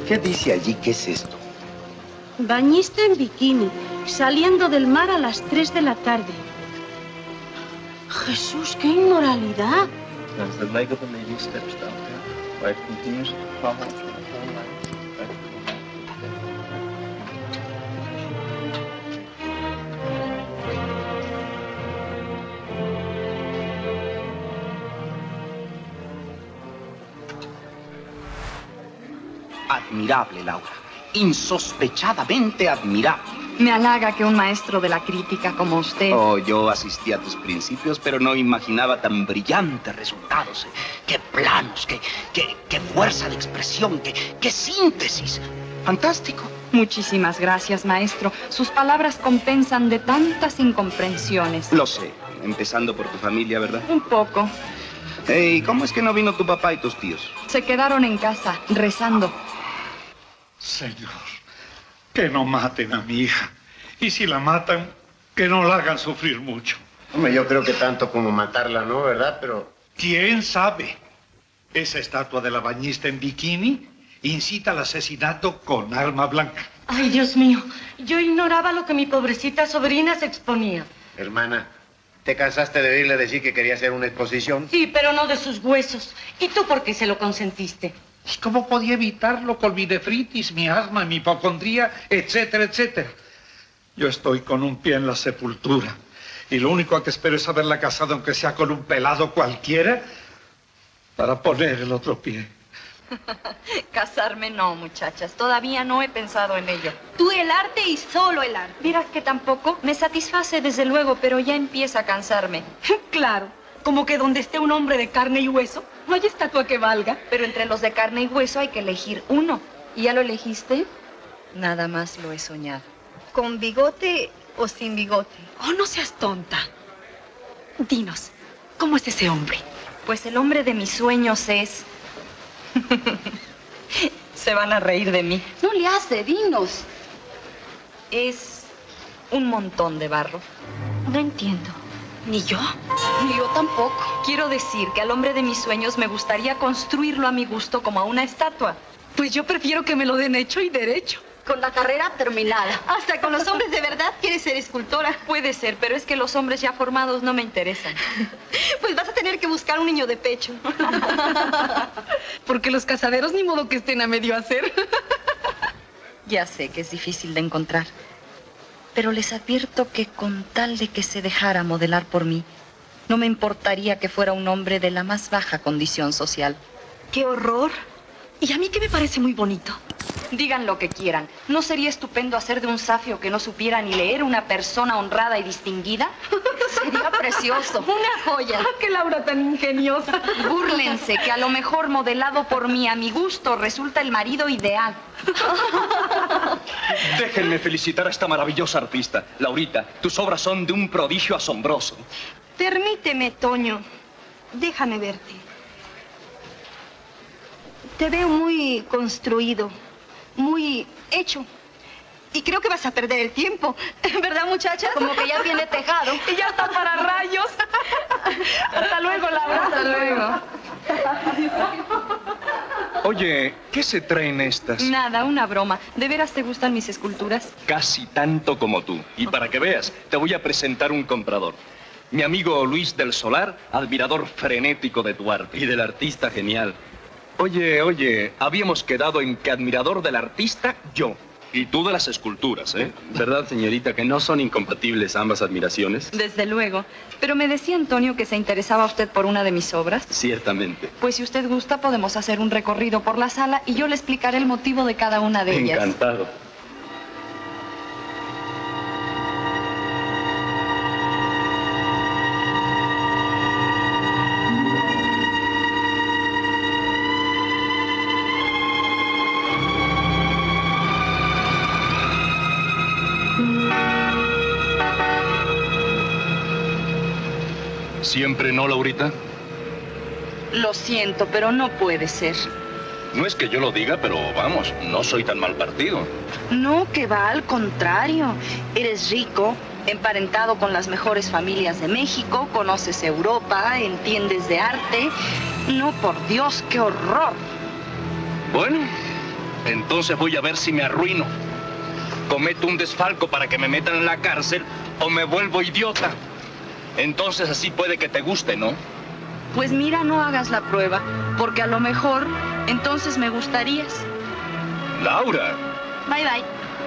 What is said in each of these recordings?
¿Qué dice allí? ¿Qué es esto? Bañista en bikini, saliendo del mar a las 3 de la tarde. Jesús, qué inmoralidad. As the leg of the lady steps down there, wife continues to follow the whole line. Admirable, Laura. Insospechadamente admirable. Me halaga que un maestro de la crítica como usted... Oh, yo asistí a tus principios, pero no imaginaba tan brillantes resultados. ¡Qué planos! ¡Qué fuerza de expresión! ¡Qué síntesis! ¡Fantástico! Muchísimas gracias, maestro. Sus palabras compensan de tantas incomprensiones. Lo sé. Empezando por tu familia, ¿verdad? Un poco. ¿Y cómo es que no vino tu papá y tus tíos? Se quedaron en casa, rezando. Señor, que no maten a mi hija. Y si la matan, que no la hagan sufrir mucho. Hombre, yo creo que tanto como matarla, ¿no? ¿Verdad? Pero... ¿Quién sabe? Esa estatua de la bañista en bikini incita al asesinato con arma blanca. Ay, Dios mío, yo ignoraba lo que mi pobrecita sobrina se exponía. Hermana, ¿te cansaste de oírle decir que quería hacer una exposición? Sí, pero no de sus huesos. ¿Y tú por qué se lo consentiste? ¿Y cómo podía evitarlo con mi nefritis, mi asma, mi hipocondría, etcétera, etcétera? Yo estoy con un pie en la sepultura. Y lo único que espero es haberla casado, aunque sea con un pelado cualquiera, para poner el otro pie. Casarme no, muchachas. Todavía no he pensado en ello. Tú el arte y solo el arte. Vieras que tampoco me satisface, desde luego, pero ya empieza a cansarme. Claro, como que donde esté un hombre de carne y hueso, no hay estatua que valga. Pero entre los de carne y hueso hay que elegir uno. ¿Y ya lo elegiste? Nada más lo he soñado. ¿Con bigote o sin bigote? Oh, no seas tonta. Dinos, ¿cómo es ese hombre? Pues el hombre de mis sueños es... Se van a reír de mí. No le hace, dinos. Es un montón de barro. No entiendo. ¿Ni yo? Ni yo tampoco. Quiero decir que al hombre de mis sueños me gustaría construirlo a mi gusto como a una estatua. Pues yo prefiero que me lo den hecho y derecho. Con la carrera terminada. Hasta con los hombres de verdad quieres ser escultora. Puede ser, pero es que los hombres ya formados no me interesan. Pues vas a tener que buscar un niño de pecho. Porque los casaderos ni modo que estén a medio hacer. Ya sé que es difícil de encontrar. Pero les advierto que con tal de que se dejara modelar por mí, no me importaría que fuera un hombre de la más baja condición social. ¡Qué horror! Y a mí que me parece muy bonito. Digan lo que quieran. ¿No sería estupendo hacer de un safio que no supiera ni leer una persona honrada y distinguida? Sería precioso. Una joya. ¡Qué Laura tan ingeniosa! Búrlense, que a lo mejor modelado por mí, a mi gusto, resulta el marido ideal. Déjenme felicitar a esta maravillosa artista. Laurita, tus obras son de un prodigio asombroso. Permíteme, Toño. Déjame verte. Te veo muy construido, muy hecho. Y creo que vas a perder el tiempo. ¿Verdad, muchacha? Como que ya tiene tejado. Y ya está para rayos. Hasta luego, Laura. Hasta luego. Oye, ¿qué se traen estas? Nada, una broma. ¿De veras te gustan mis esculturas? Casi tanto como tú. Y para que veas, te voy a presentar un comprador. Mi amigo Luis del Solar, admirador frenético de tu arte. Y del artista genial. Oye, habíamos quedado en que admirador del artista, yo. Y tú de las esculturas, ¿eh? ¿Verdad, señorita, que no son incompatibles ambas admiraciones? Desde luego. Pero me decía Antonio que se interesaba usted por una de mis obras. Ciertamente. Pues si usted gusta, podemos hacer un recorrido por la sala y yo le explicaré el motivo de cada una de ellas. Encantado. ¿Siempre no, Laurita? Lo siento, pero no puede ser. No es que yo lo diga, pero vamos, no soy tan mal partido. No, que va al contrario. Eres rico, emparentado con las mejores familias de México, conoces Europa, entiendes de arte. No, por Dios, qué horror. Bueno, Entonces voy a ver si me arruino. Cometo un desfalco para que me metan en la cárcel o me vuelvo idiota. Entonces así puede que te guste, ¿no? Pues mira, no hagas la prueba, porque a lo mejor entonces me gustarías. Laura. Bye, bye.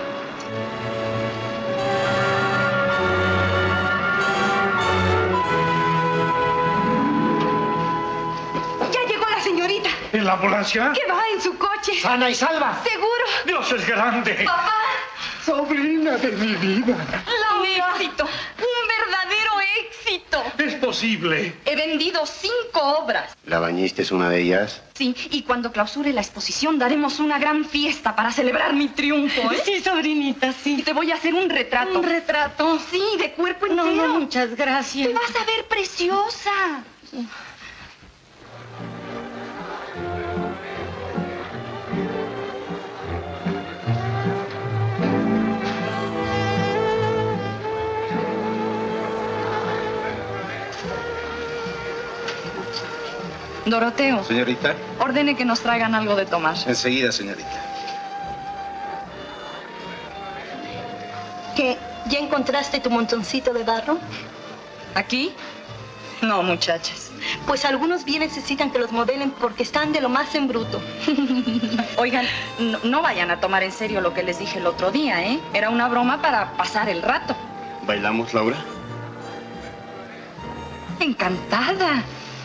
Ya llegó la señorita. ¿En la ambulancia? Que va en su coche. ¡Sana y salva! ¿Seguro? ¡Dios es grande! Papá. ¡Sobrina de mi vida! Un éxito, un verdadero éxito. ¡Es posible! He vendido 5 obras. ¿La bañista es una de ellas? Sí, y cuando clausure la exposición daremos una gran fiesta para celebrar mi triunfo, ¿eh? Sí, sobrinita, Y sí. te voy a hacer un retrato. ¿Un retrato? Sí, de cuerpo entero. No, muchas gracias. Te vas a ver preciosa. Doroteo, Señorita, ordene que nos traigan algo de tomar. enseguida, señorita. ¿Qué? ¿Ya encontraste tu montoncito de barro? ¿Aquí? No, muchachas. Pues algunos bien necesitan que los modelen porque están de lo más en bruto. Oigan, no vayan a tomar en serio lo que les dije el otro día, ¿eh? Era una broma para pasar el rato. ¿Bailamos, Laura? Encantada.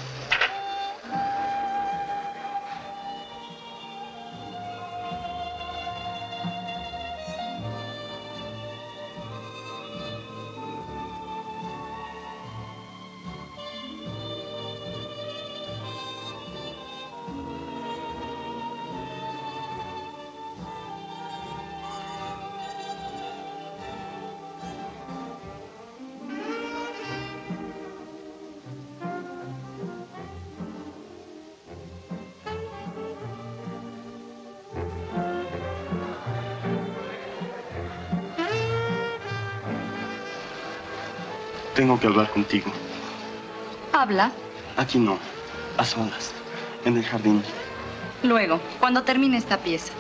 Tengo que hablar contigo. Habla. Aquí no, a solas, en el jardín. Luego, cuando termine esta pieza.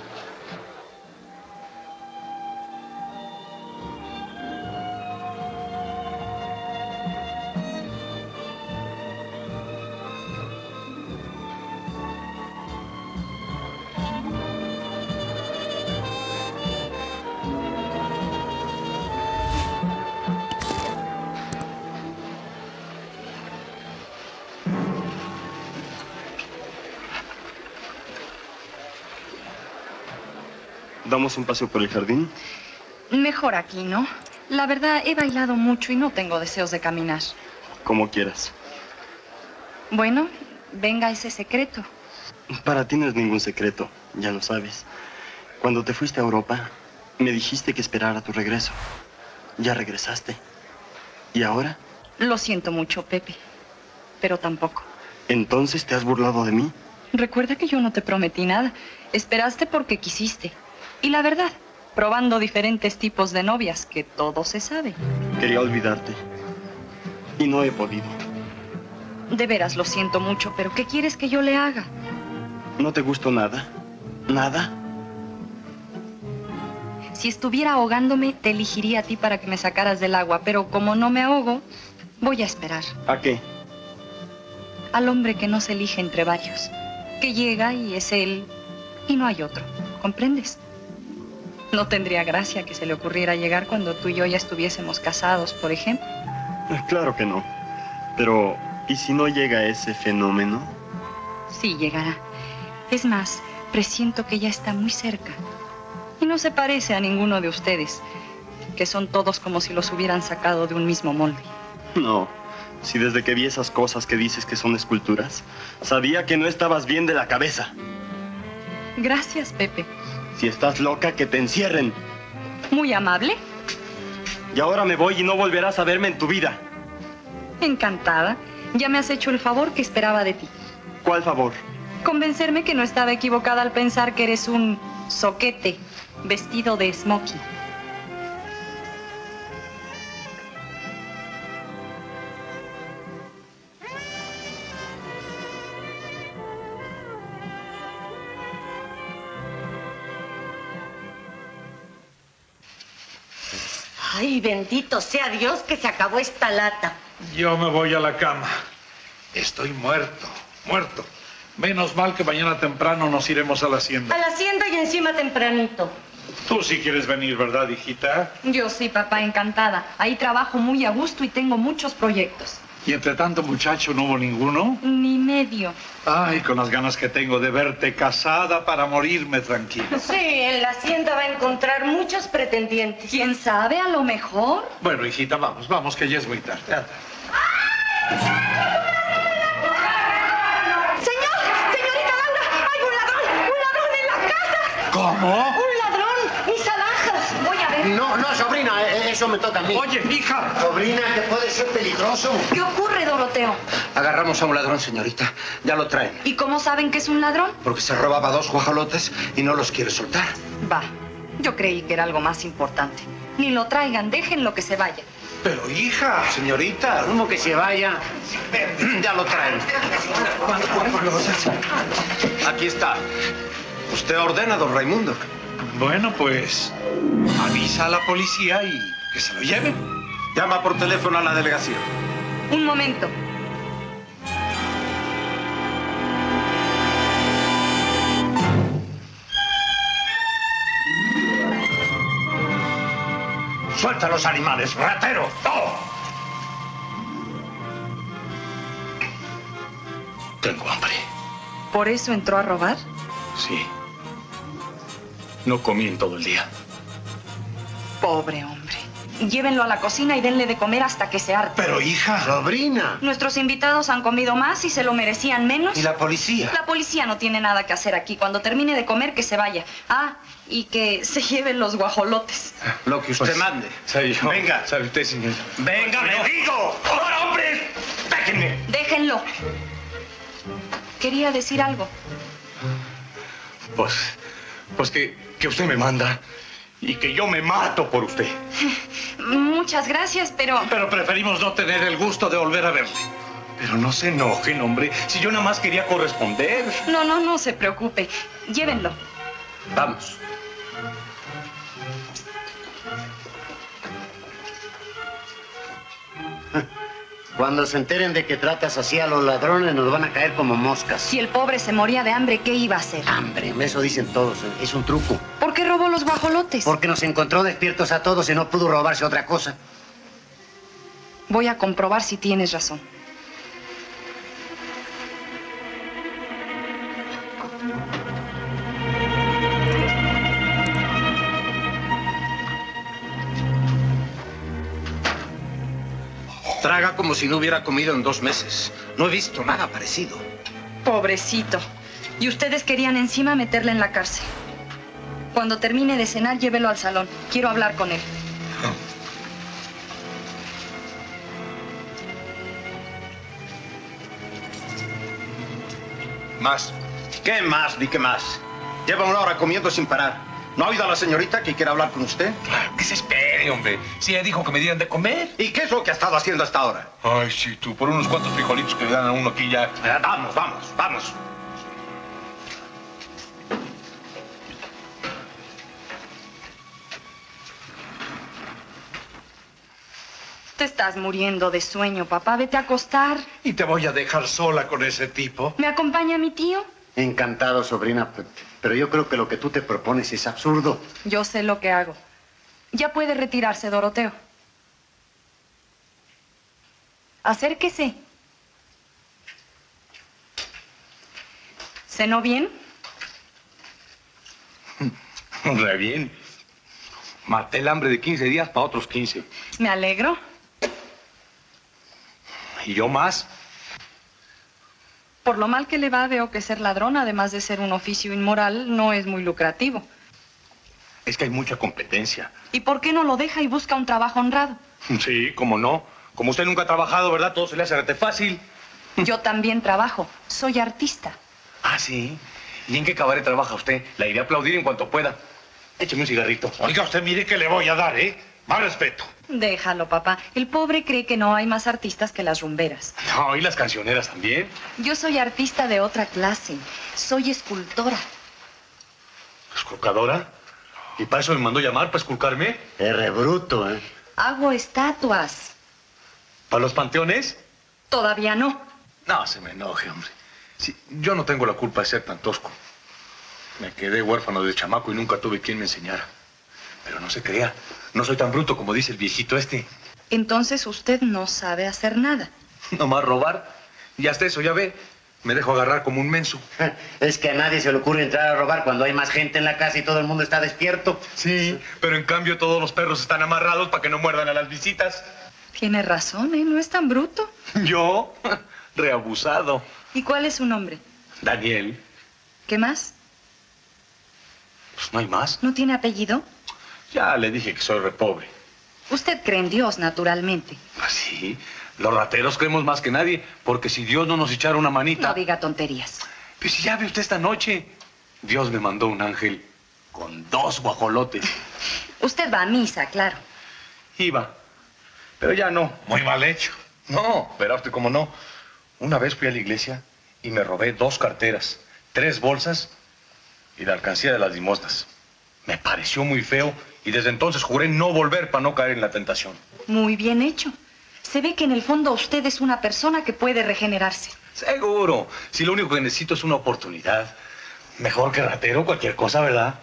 ¿Damos un paseo por el jardín? Mejor aquí, ¿no? La verdad, he bailado mucho y no tengo deseos de caminar. Como quieras. Bueno, venga ese secreto. Para ti no es ningún secreto, ya lo sabes. Cuando te fuiste a Europa, me dijiste que esperara tu regreso. Ya regresaste. ¿Y ahora? Lo siento mucho, Pepe, pero tampoco. ¿Entonces te has burlado de mí? Recuerda que yo no te prometí nada. Esperaste porque quisiste. Y la verdad, probando diferentes tipos de novias, que todo se sabe. Quería olvidarte. Y no he podido. De veras, lo siento mucho, pero ¿qué quieres que yo le haga? ¿No te gustó nada? ¿Nada? Si estuviera ahogándome, te elegiría a ti para que me sacaras del agua, pero como no me ahogo, voy a esperar. ¿A qué? Al hombre que no se elige entre varios, que llega y es él y no hay otro, ¿comprendes? No tendría gracia que se le ocurriera llegar cuando tú y yo ya estuviésemos casados, por ejemplo. Claro que no. Pero, ¿y si no llega ese fenómeno? Sí, llegará. Es más, presiento que ya está muy cerca. Y no se parece a ninguno de ustedes, que son todos como si los hubieran sacado de un mismo molde. No. Si desde que vi esas cosas que dices que son esculturas, sabía que no estabas bien de la cabeza. Gracias, Pepe. Si estás loca, que te encierren. Muy amable. Y ahora me voy y no volverás a verme en tu vida. Encantada. Ya me has hecho el favor que esperaba de ti. ¿Cuál favor? Convencerme que no estaba equivocada al pensar que eres un zoquete vestido de smoking. Ay, bendito sea Dios que se acabó esta lata. Yo me voy a la cama. Estoy muerto, muerto. Menos mal que mañana temprano nos iremos a la hacienda. A la hacienda y encima tempranito. Tú sí quieres venir, ¿verdad, hijita? Yo sí, papá, encantada. Ahí trabajo muy a gusto y tengo muchos proyectos. ¿Y entre tanto muchacho no hubo ninguno? Ni medio. Ay, con las ganas que tengo de verte casada para morirme tranquilo. Sí, en la hacienda va a encontrar muchos pretendientes. ¿Quién sabe? A lo mejor. Bueno, hijita, vamos, que ya es muy tarde. Anda. Señorita Laura, hay un ladrón en la casa. ¿Cómo? Un ladrón, mis alhajas. Voy a ver. No, sobrina, eso me toca a mí. Oye, hija. Sobrina, que puede ser peligroso. ¿Qué ocurre, Doroteo? Agarramos a un ladrón, señorita. Ya lo traen. ¿Y cómo saben que es un ladrón? Porque se robaba 2 guajolotes y no los quiere soltar. Va. Yo creí que era algo más importante. Ni lo traigan, déjenlo que se vaya. Pero, hija. Señorita, ¿cómo que se vaya? Ya lo traen. Aquí está. Usted ordena, don Raimundo. Bueno, pues avisa a la policía y que se lo lleven. Llama por teléfono a la delegación. Un momento. ¡Suelta los animales, ratero! ¡Oh! Tengo hambre. ¿Por eso entró a robar? Sí. No comí en todo el día. Pobre hombre. Llévenlo a la cocina y denle de comer hasta que se harte. Pero, hija. Sobrina. Nuestros invitados han comido más y se lo merecían menos. ¿Y la policía? La policía no tiene nada que hacer aquí. Cuando termine de comer, que se vaya. Ah, y que se lleven los guajolotes. Lo que usted mande. Soy yo. Venga. ¿Sabe usted, señor? ¡Venga, me digo! ¡Ahora, hombres! ¡Déjenme! Déjenlo. Quería decir algo. Pues que usted me manda y que yo me mato por usted. Muchas gracias, pero... Pero preferimos no tener el gusto de volver a verle. Pero no se enojen, hombre. Si yo nada más quería corresponder. No se preocupe. Llévenlo. Vamos. Cuando se enteren de que tratas así a los ladrones, nos van a caer como moscas. Si el pobre se moría de hambre, ¿qué iba a hacer? Hambre, eso dicen todos. Es un truco. ¿Por qué robó los guajolotes? Porque nos encontró despiertos a todos y no pudo robarse otra cosa. Voy a comprobar si tienes razón. Traga como si no hubiera comido en 2 meses. No he visto nada parecido. Pobrecito. Y ustedes querían encima meterle en la cárcel. Cuando termine de cenar, llévelo al salón. Quiero hablar con él. ¿Más? ¿Qué más? Ni qué más. Lleva 1 hora comiendo sin parar. ¿No ha oído a la señorita que quiere hablar con usted? Claro, que se espere, hombre. Si ella dijo que me dieran de comer. ¿Y qué es lo que ha estado haciendo hasta ahora? Ay, sí, tú, por unos cuantos frijolitos que le dan a uno aquí ya. Vamos. Te estás muriendo de sueño, papá. Vete a acostar. ¿Y te voy a dejar sola con ese tipo? ¿Me acompaña mi tío? Encantado, sobrina, pero yo creo que lo que tú te propones es absurdo. Yo sé lo que hago. Ya puede retirarse, Doroteo. Acérquese. ¿Cenó bien? Re bien. Maté el hambre de 15 días para otros 15. Me alegro. ¿Y yo más? Por lo mal que le va, veo que ser ladrón, además de ser un oficio inmoral, no es muy lucrativo. Es que hay mucha competencia. ¿Y por qué no lo deja y busca un trabajo honrado? Sí, cómo no. Como usted nunca ha trabajado, ¿verdad? Todo se le hace rete fácil. Yo también trabajo. Soy artista. Ah, sí. ¿Y en qué cabaret trabaja usted? La iré a aplaudir en cuanto pueda. Écheme un cigarrito. Oiga, usted mire que le voy a dar, ¿eh? Más respeto. Déjalo, papá. El pobre cree que no hay más artistas que las rumberas. No, y las cancioneras también. Yo soy artista de otra clase. Soy escultora. ¿Esculcadora? ¿Y para eso me mandó llamar, para esculcarme? R bruto, ¿eh? Hago estatuas. ¿Para los panteones? Todavía no. No se me enoje, hombre. Sí, yo no tengo la culpa de ser tan tosco. Me quedé huérfano de chamaco y nunca tuve quien me enseñara. Pero no se crea, no soy tan bruto como dice el viejito este. Entonces usted no sabe hacer nada. Nomás robar. Y hasta eso, ya ve, me dejo agarrar como un menso. Es que a nadie se le ocurre entrar a robar cuando hay más gente en la casa y todo el mundo está despierto. Sí, pero en cambio todos los perros están amarrados para que no muerdan a las visitas. Tiene razón, ¿eh? No es tan bruto. Yo, reabusado. ¿Y cuál es su nombre? Daniel. ¿Qué más? Pues no hay más. ¿No tiene apellido? Ya le dije que soy re pobre. Usted cree en Dios, naturalmente. Pues sí, los rateros creemos más que nadie, porque si Dios no nos echara una manita... No diga tonterías. Pues si ya ve usted esta noche, Dios me mandó un ángel con 2 guajolotes. Usted va a misa, claro. Iba, pero ya no. Muy mal hecho. No, verá usted cómo no. Una vez fui a la iglesia y me robé 2 carteras, 3 bolsas y la alcancía de las limosnas. Me pareció muy feo y desde entonces juré no volver para no caer en la tentación. Muy bien hecho. Se ve que en el fondo usted es una persona que puede regenerarse. Seguro. Si lo único que necesito es una oportunidad. Mejor que ratero, cualquier cosa, ¿verdad?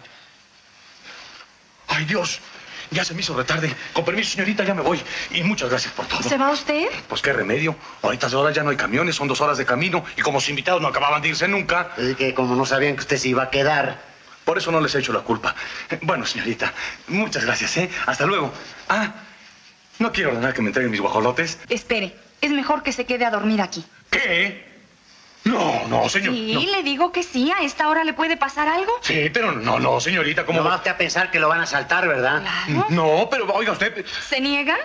¡Ay, Dios! Ya se me hizo retarde. Con permiso, señorita, ya me voy. Y muchas gracias por todo. ¿Se va usted? Pues qué remedio. Ahorita de horas ya no hay camiones, son 2 horas de camino. Y como sus invitados no acababan de irse nunca. Es que como no sabían que usted se iba a quedar. Por eso no les he hecho la culpa. Bueno, señorita, muchas gracias, ¿eh? Hasta luego. Ah, no quiero ordenar que me entreguen mis guajolotes. Espere, es mejor que se quede a dormir aquí. ¿Qué? No, señor. Sí, no. le digo que sí. ¿A esta hora le puede pasar algo? Sí, pero no, señorita, ¿cómo No va usted a pensar que lo van a asaltar, ¿verdad? Claro. No, pero oiga usted... ¿Se niega?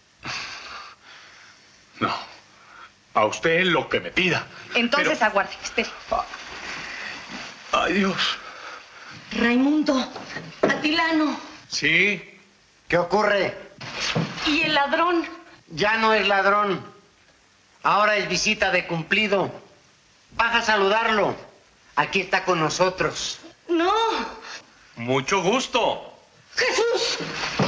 No. A usted lo que me pida. Entonces Pero- aguarde, espere. Ay, Dios. Raimundo, Atilano. Sí. ¿Qué ocurre? ¿Y el ladrón? Ya no es ladrón. Ahora es visita de cumplido. Baja a saludarlo. Aquí está con nosotros. No. Mucho gusto. Jesús.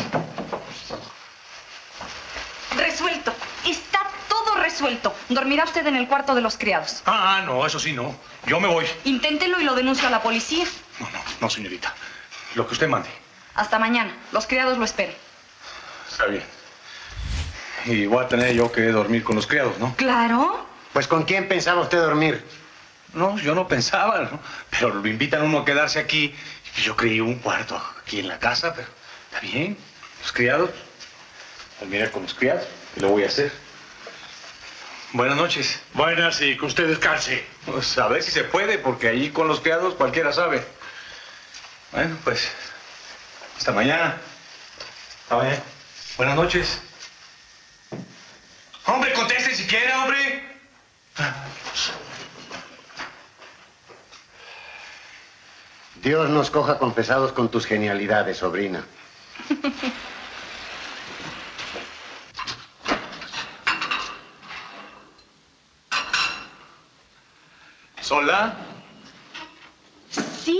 Resuelto. Está todo resuelto. Dormirá usted en el cuarto de los criados. Ah, no, eso sí, no. Yo me voy. Inténtelo y lo denuncio a la policía. No, señorita. Lo que usted mande. Hasta mañana. Los criados lo esperan. Está bien. Y voy a tener yo que dormir con los criados, ¿no? Claro. Pues ¿con quién pensaba usted dormir? No, yo no pensaba, ¿no? Pero lo invitan a uno a quedarse aquí. Y yo creí un cuarto aquí en la casa, pero está bien. Los criados. Dormiré con los criados. ¿Qué le voy a hacer? Buenas noches. Buenas y que usted descanse. Pues a ver si se puede, porque allí con los criados cualquiera sabe. Bueno, pues, hasta mañana. Hasta mañana. Buenas noches. Hombre, conteste si quiere, hombre. Dios nos coja confesados con tus genialidades, sobrina. ¿Sola? Sí,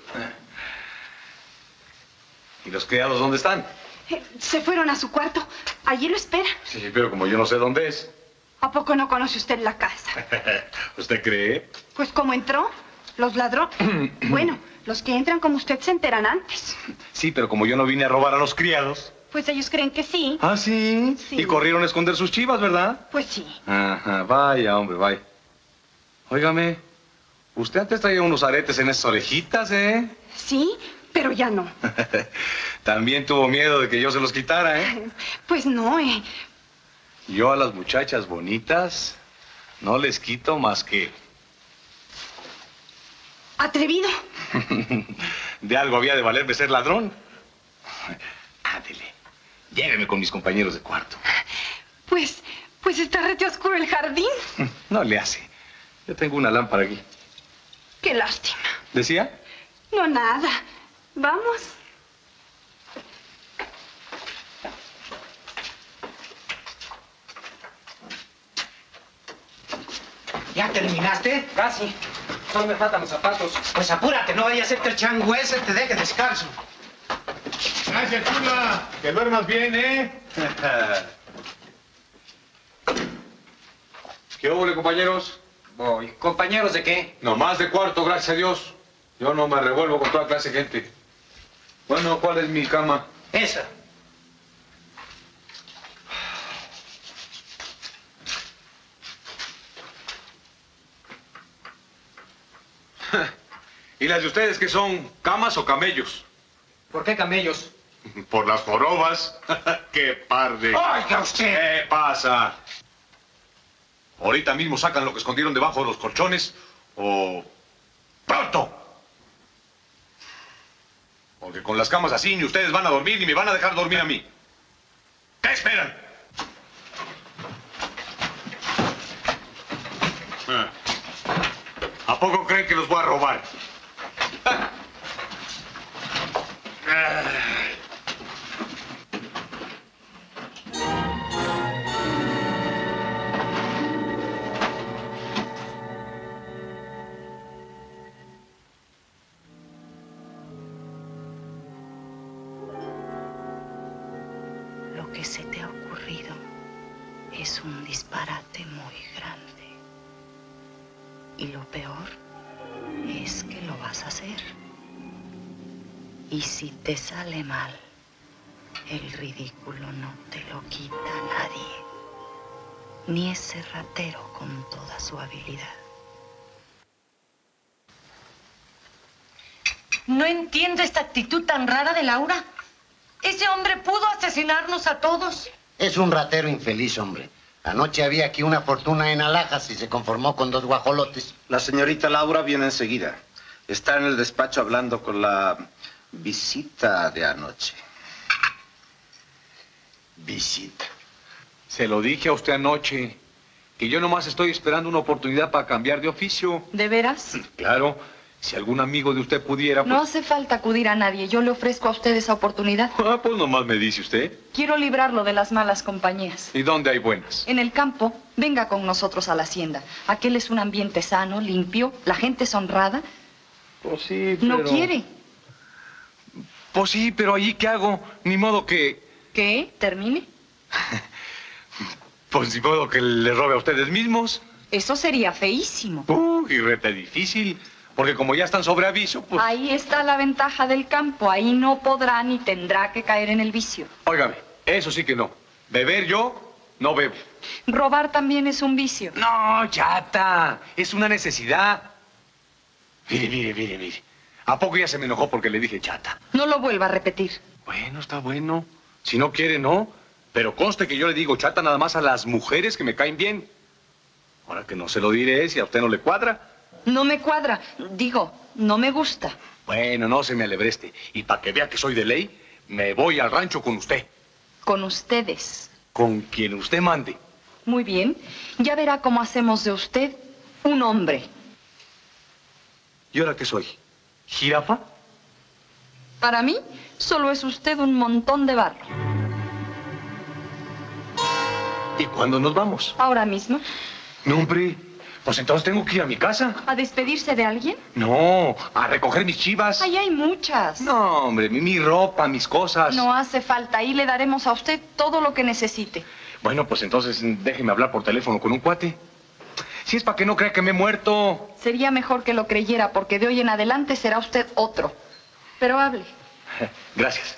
¿Y los criados dónde están? se fueron a su cuarto. Allí lo espera. Sí, pero como yo no sé dónde es. ¿A poco no conoce usted la casa? ¿Usted cree? Pues como entró, los ladrones. Bueno, los que entran como usted se enteran antes. Sí, pero como yo no vine a robar a los criados. Pues ellos creen que sí. ¿Ah, sí? Sí. Y corrieron a esconder sus chivas, ¿verdad? Pues sí. Ajá, vaya, hombre, vaya. Óigame, usted antes traía unos aretes en esas orejitas, ¿eh? Sí, pero ya no. También tuvo miedo de que yo se los quitara, ¿eh? Pues no, Yo a las muchachas bonitas no les quito más que... Atrevido. De algo había de valerme ser ladrón. Ándele, lléveme con mis compañeros de cuarto. Pues está rete oscuro el jardín. No le hace. Yo tengo una lámpara aquí. Qué lástima. ¿Decía? No, nada. Vamos. ¿Ya terminaste? Casi. Solo me faltan los zapatos. Pues apúrate, no vaya a ser que el chango ese te deje descalzo. Gracias, chula. Que duermas bien, ¿eh? ¿Qué hubo, compañeros? Voy. ¿Compañeros de qué? No más de cuarto, gracias a Dios. Yo no me revuelvo con toda clase de gente. Bueno, ¿cuál es mi cama? Esa. ¿Y las de ustedes qué son? ¿Camas o camellos? ¿Por qué camellos? Por las jorobas. ¡Qué par de... ¡Oiga usted! ¿Qué pasa? Ahorita mismo sacan lo que escondieron debajo de los colchones o... ¡Pronto! Porque con las camas así ni ustedes van a dormir ni me van a dejar dormir a mí. ¿Qué esperan? ¿A poco creen que los voy a robar? Lo que se te ha ocurrido es un disparate muy grande. Y lo peor es que lo vas a hacer. Y si te sale mal, el ridículo no te lo quita nadie. Ni ese ratero con toda su habilidad. No entiendo esta actitud tan rara de Laura. Ese hombre pudo asesinarnos a todos. Es un ratero infeliz, hombre. Anoche había aquí una fortuna en alhajas y se conformó con 2 guajolotes. La señorita Laura viene enseguida. Está en el despacho hablando con la visita de anoche. Visita. Se lo dije a usted anoche, que yo nomás estoy esperando una oportunidad para cambiar de oficio. ¿De veras? Claro, si algún amigo de usted pudiera... No hace falta acudir a nadie. Yo le ofrezco a usted esa oportunidad. Ah, pues nomás me dice usted. Quiero librarlo de las malas compañías. ¿Y dónde hay buenas? En el campo, venga con nosotros a la hacienda. Aquel es un ambiente sano, limpio, la gente es honrada. Pues sí, pero... ¿No quiere? Pues sí, pero allí ¿qué hago? Ni modo que... ¿Qué? ¿Termine? Pues ni modo que le robe a ustedes mismos. Eso sería feísimo. Y rete difícil. Porque como ya están sobre aviso, pues... Ahí está la ventaja del campo. Ahí no podrá ni tendrá que caer en el vicio. Óigame, eso sí que no. Beber yo, no bebo. Robar también es un vicio. No, chata. Es una necesidad. Mire. ¿A poco ya se me enojó porque le dije chata? No lo vuelva a repetir. Bueno, está bueno. Si no quiere, no. Pero conste que yo le digo chata nada más a las mujeres que me caen bien. Ahora que no se lo diré si a usted no le cuadra. No me cuadra. Digo, no me gusta. Bueno, no se me alebreste. Y para que vea que soy de ley, me voy al rancho con usted. Con ustedes. Con quien usted mande. Muy bien. Ya verá cómo hacemos de usted un hombre. ¿Y ahora qué soy? ¿Jirafa? Para mí, solo es usted un montón de barro. ¿Y cuándo nos vamos? ¿Ahora mismo? No, hombre. Pues entonces tengo que ir a mi casa. ¿A despedirse de alguien? No, a recoger mis chivas. Ahí hay muchas. No, hombre, mi ropa, mis cosas. No hace falta. Ahí le daremos a usted todo lo que necesite. Bueno, pues entonces déjeme hablar por teléfono con un cuate. Si es para que no crea que me he muerto. Sería mejor que lo creyera, porque de hoy en adelante será usted otro. Pero hable. Gracias.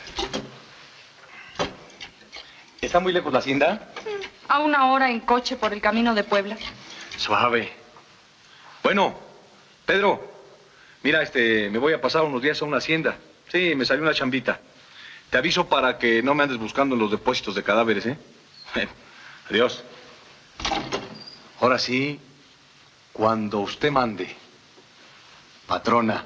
¿Está muy lejos la hacienda? A 1 hora en coche por el camino de Puebla. Suave. Bueno, Pedro, mira, me voy a pasar unos días a una hacienda. Sí, me salió una chambita. Te aviso para que no me andes buscando en los depósitos de cadáveres, ¿eh? Bueno, adiós. Ahora sí, cuando usted mande, patrona.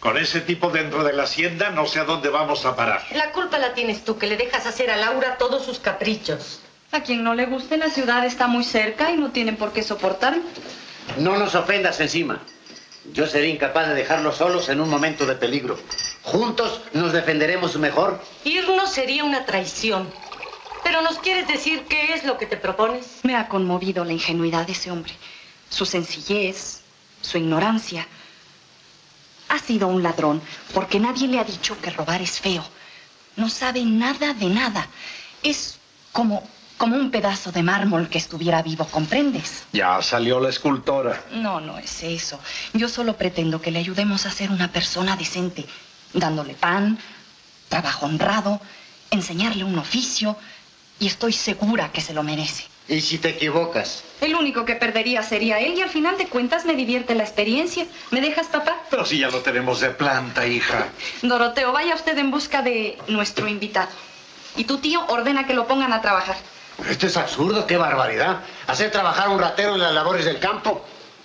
Con ese tipo dentro de la hacienda no sé a dónde vamos a parar. La culpa la tienes tú, que le dejas hacer a Laura todos sus caprichos. A quien no le guste, la ciudad está muy cerca y no tienen por qué soportarlo. No nos ofendas encima. Yo sería incapaz de dejarlos solos en un momento de peligro. Juntos nos defenderemos mejor. Irnos sería una traición. Pero ¿nos quieres decir qué es lo que te propones? Me ha conmovido la ingenuidad de ese hombre. Su sencillez, su ignorancia. Ha sido un ladrón porque nadie le ha dicho que robar es feo. No sabe nada de nada. Es como un pedazo de mármol que estuviera vivo, ¿comprendes? Ya salió la escultora. No, no es eso. Yo solo pretendo que le ayudemos a ser una persona decente, dándole pan, trabajo honrado, enseñarle un oficio, y estoy segura que se lo merece. ¿Y si te equivocas? El único que perdería sería él, y al final de cuentas me divierte la experiencia. ¿Me dejas, papá? Pero si ya lo tenemos de planta, hija. Doroteo, vaya usted en busca de nuestro invitado. Y tu tío ordena que lo pongan a trabajar. Esto es absurdo, qué barbaridad. Hacer trabajar a un ratero en las labores del campo.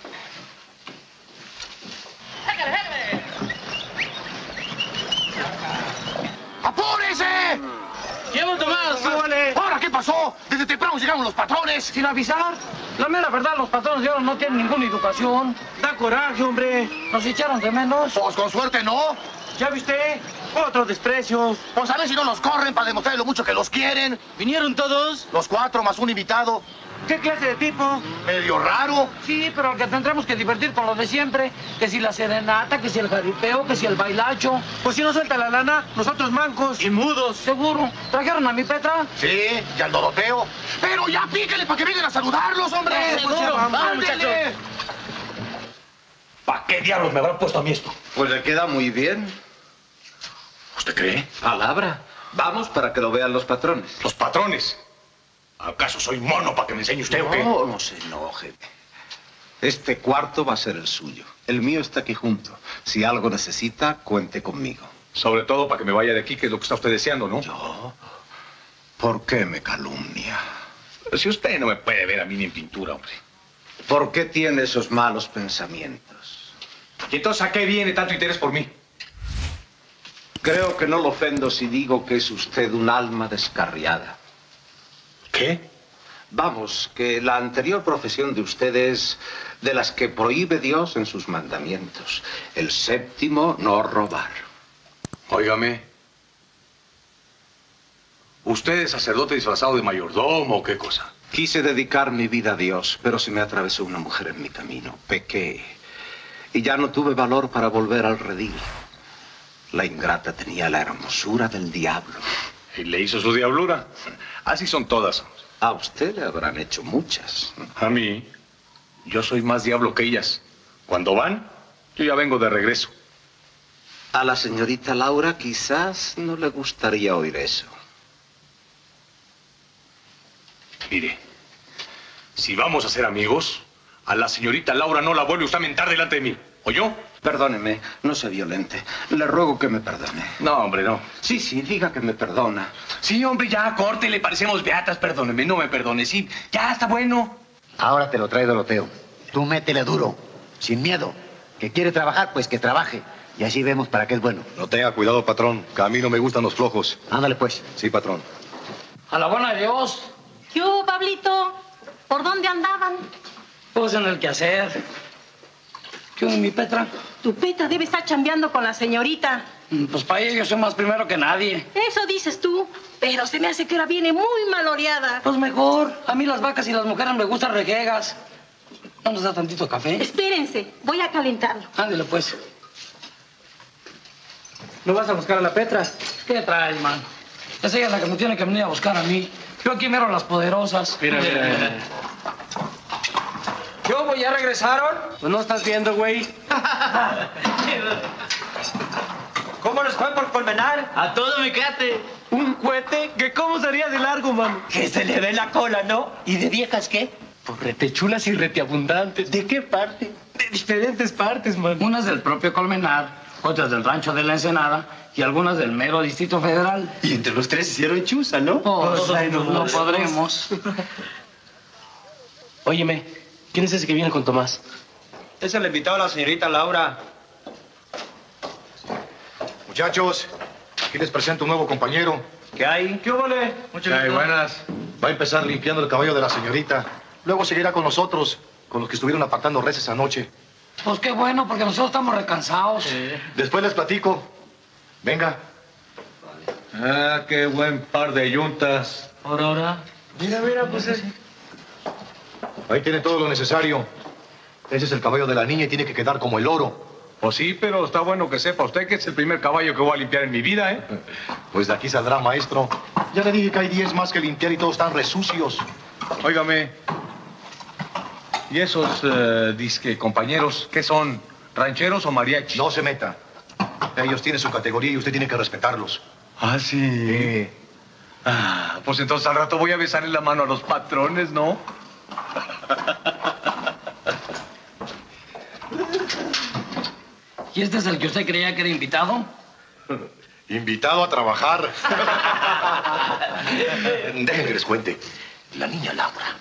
¡Apúrese! ¡Llevo Tomás! ¿Ahora qué pasó? Desde temprano llegaron los patrones. ¿Sin avisar? La mera verdad, los patrones de ahora no tienen ninguna educación. Da coraje, hombre. Nos echaron de menos. Pues con suerte no. ¿Ya viste? Otro desprecio. Pues a ver si no los corren para demostrar lo mucho que los quieren. ¿Vinieron todos? Los 4 más un invitado. ¿Qué clase de tipo? Medio raro. Sí, pero al que tendremos que divertir con lo de siempre. Que si la serenata, que si el jaripeo, que si el bailacho. Pues si no suelta la lana, nosotros mancos. Y mudos. Seguro. ¿Trajeron a mi Petra? Sí, y al Doroteo. Pero ya píquele para que vengan a saludarlos, hombre. Seguro. Vamos, ¡Ándele! ¿Para qué diablos me habrán puesto a mí esto? Pues le queda muy bien. ¿Usted cree? Palabra. Vamos para que lo vean los patrones. ¿Los patrones? ¿Acaso soy mono para que me enseñe usted o qué? No, no se enoje. Este cuarto va a ser el suyo. El mío está aquí junto. Si algo necesita, cuente conmigo. Sobre todo para que me vaya de aquí, que es lo que está usted deseando, ¿no? ¿Yo? ¿Por qué me calumnia? Si usted no me puede ver a mí ni en pintura, hombre. ¿Por qué tiene esos malos pensamientos? ¿Y entonces a qué viene tanto interés por mí? Creo que no lo ofendo si digo que es usted un alma descarriada. ¿Qué? Vamos, que la anterior profesión de usted es de las que prohíbe Dios en sus mandamientos. El 7º, no robar. Óigame. ¿Usted es sacerdote disfrazado de mayordomo o qué cosa? Quise dedicar mi vida a Dios, pero se me atravesó una mujer en mi camino. Pequé. Y ya no tuve valor para volver al redil. La ingrata tenía la hermosura del diablo. ¿Y le hizo su diablura? Así son todas. A usted le habrán hecho muchas. A mí, yo soy más diablo que ellas. Cuando van, yo ya vengo de regreso. A la señorita Laura quizás no le gustaría oír eso. Mire, si vamos a ser amigos, a la señorita Laura no la vuelve usted a mentar delante de mí. ¿Oyó? Perdóneme, no sea violente. Le ruego que me perdone. No, hombre, no. Sí, diga que me perdona. Sí, hombre, ya, córtele, parecemos beatas, perdóneme, no me perdone, sí, ya, está bueno. Ahora te lo trae Doroteo. Tú métele duro, sin miedo. Que quiere trabajar, pues que trabaje. Y así vemos para qué es bueno. No tenga cuidado, patrón, que a mí no me gustan los flojos. Ándale, pues. Sí, patrón. A la buena de Dios. ¿Qué hubo, Pablito? ¿Por dónde andaban? Pues en el quehacer. ¿Qué hubo, mi Petra? Tu Petra debe estar chambeando con la señorita. Pues para ella yo soy más primero que nadie. Eso dices tú, pero se me hace que ahora viene muy maloreada. Pues mejor. A mí las vacas y las mujeres me gustan reguegas. ¿No nos da tantito café? Espérense, voy a calentarlo. Ándale, pues. ¿No vas a buscar a la Petra? ¿Qué traes, man? Es ella la que me tiene que venir a buscar a mí. Yo aquí miro a las poderosas. Mira. ¿Qué hubo? ¿Ya regresaron? Pues no estás viendo, güey. ¿Cómo les fue por Colmenar? A todo me quédate. Un cohete que cómo sería de largo, mano. Que se le ve la cola, ¿no? ¿Y de viejas qué? Pues retechulas y reteabundantes. ¿De qué parte? De diferentes partes, mano. Unas del propio Colmenar, otras del rancho de la Ensenada y algunas del mero Distrito Federal. Y entre los tres hicieron chuza, ¿no? Pues, no podremos. Óyeme, ¿quién es ese que viene con Tomás? Ese le invitaba a la señorita Laura. Muchachos, aquí les presento un nuevo compañero. ¿Qué hay? ¿Qué vale? ¿Qué hay? Buenas. Va a empezar limpiando el caballo de la señorita. Luego seguirá con nosotros, con los que estuvieron apartando reses anoche. Pues qué bueno, porque nosotros estamos recansados. Sí. Después les platico. Venga. Ah, qué buen par de yuntas. Ahora. Mira, pues es... Ahí tiene todo lo necesario. Ese es el caballo de la niña y tiene que quedar como el oro. Pues sí, pero está bueno que sepa usted que es el primer caballo que voy a limpiar en mi vida, ¿eh? Pues de aquí saldrá, maestro. Ya le dije que hay 10 más que limpiar y todos están resucios. Óigame. ¿Y esos disque compañeros qué son? ¿Rancheros o mariachis? No se meta. Ellos tienen su categoría y usted tiene que respetarlos. Ah, sí. Ah, pues entonces al rato voy a besarle la mano a los patrones, ¿no? ¿Y este es el que usted creía que era invitado? Invitado a trabajar. Dejen que les cuente. La niña Laura.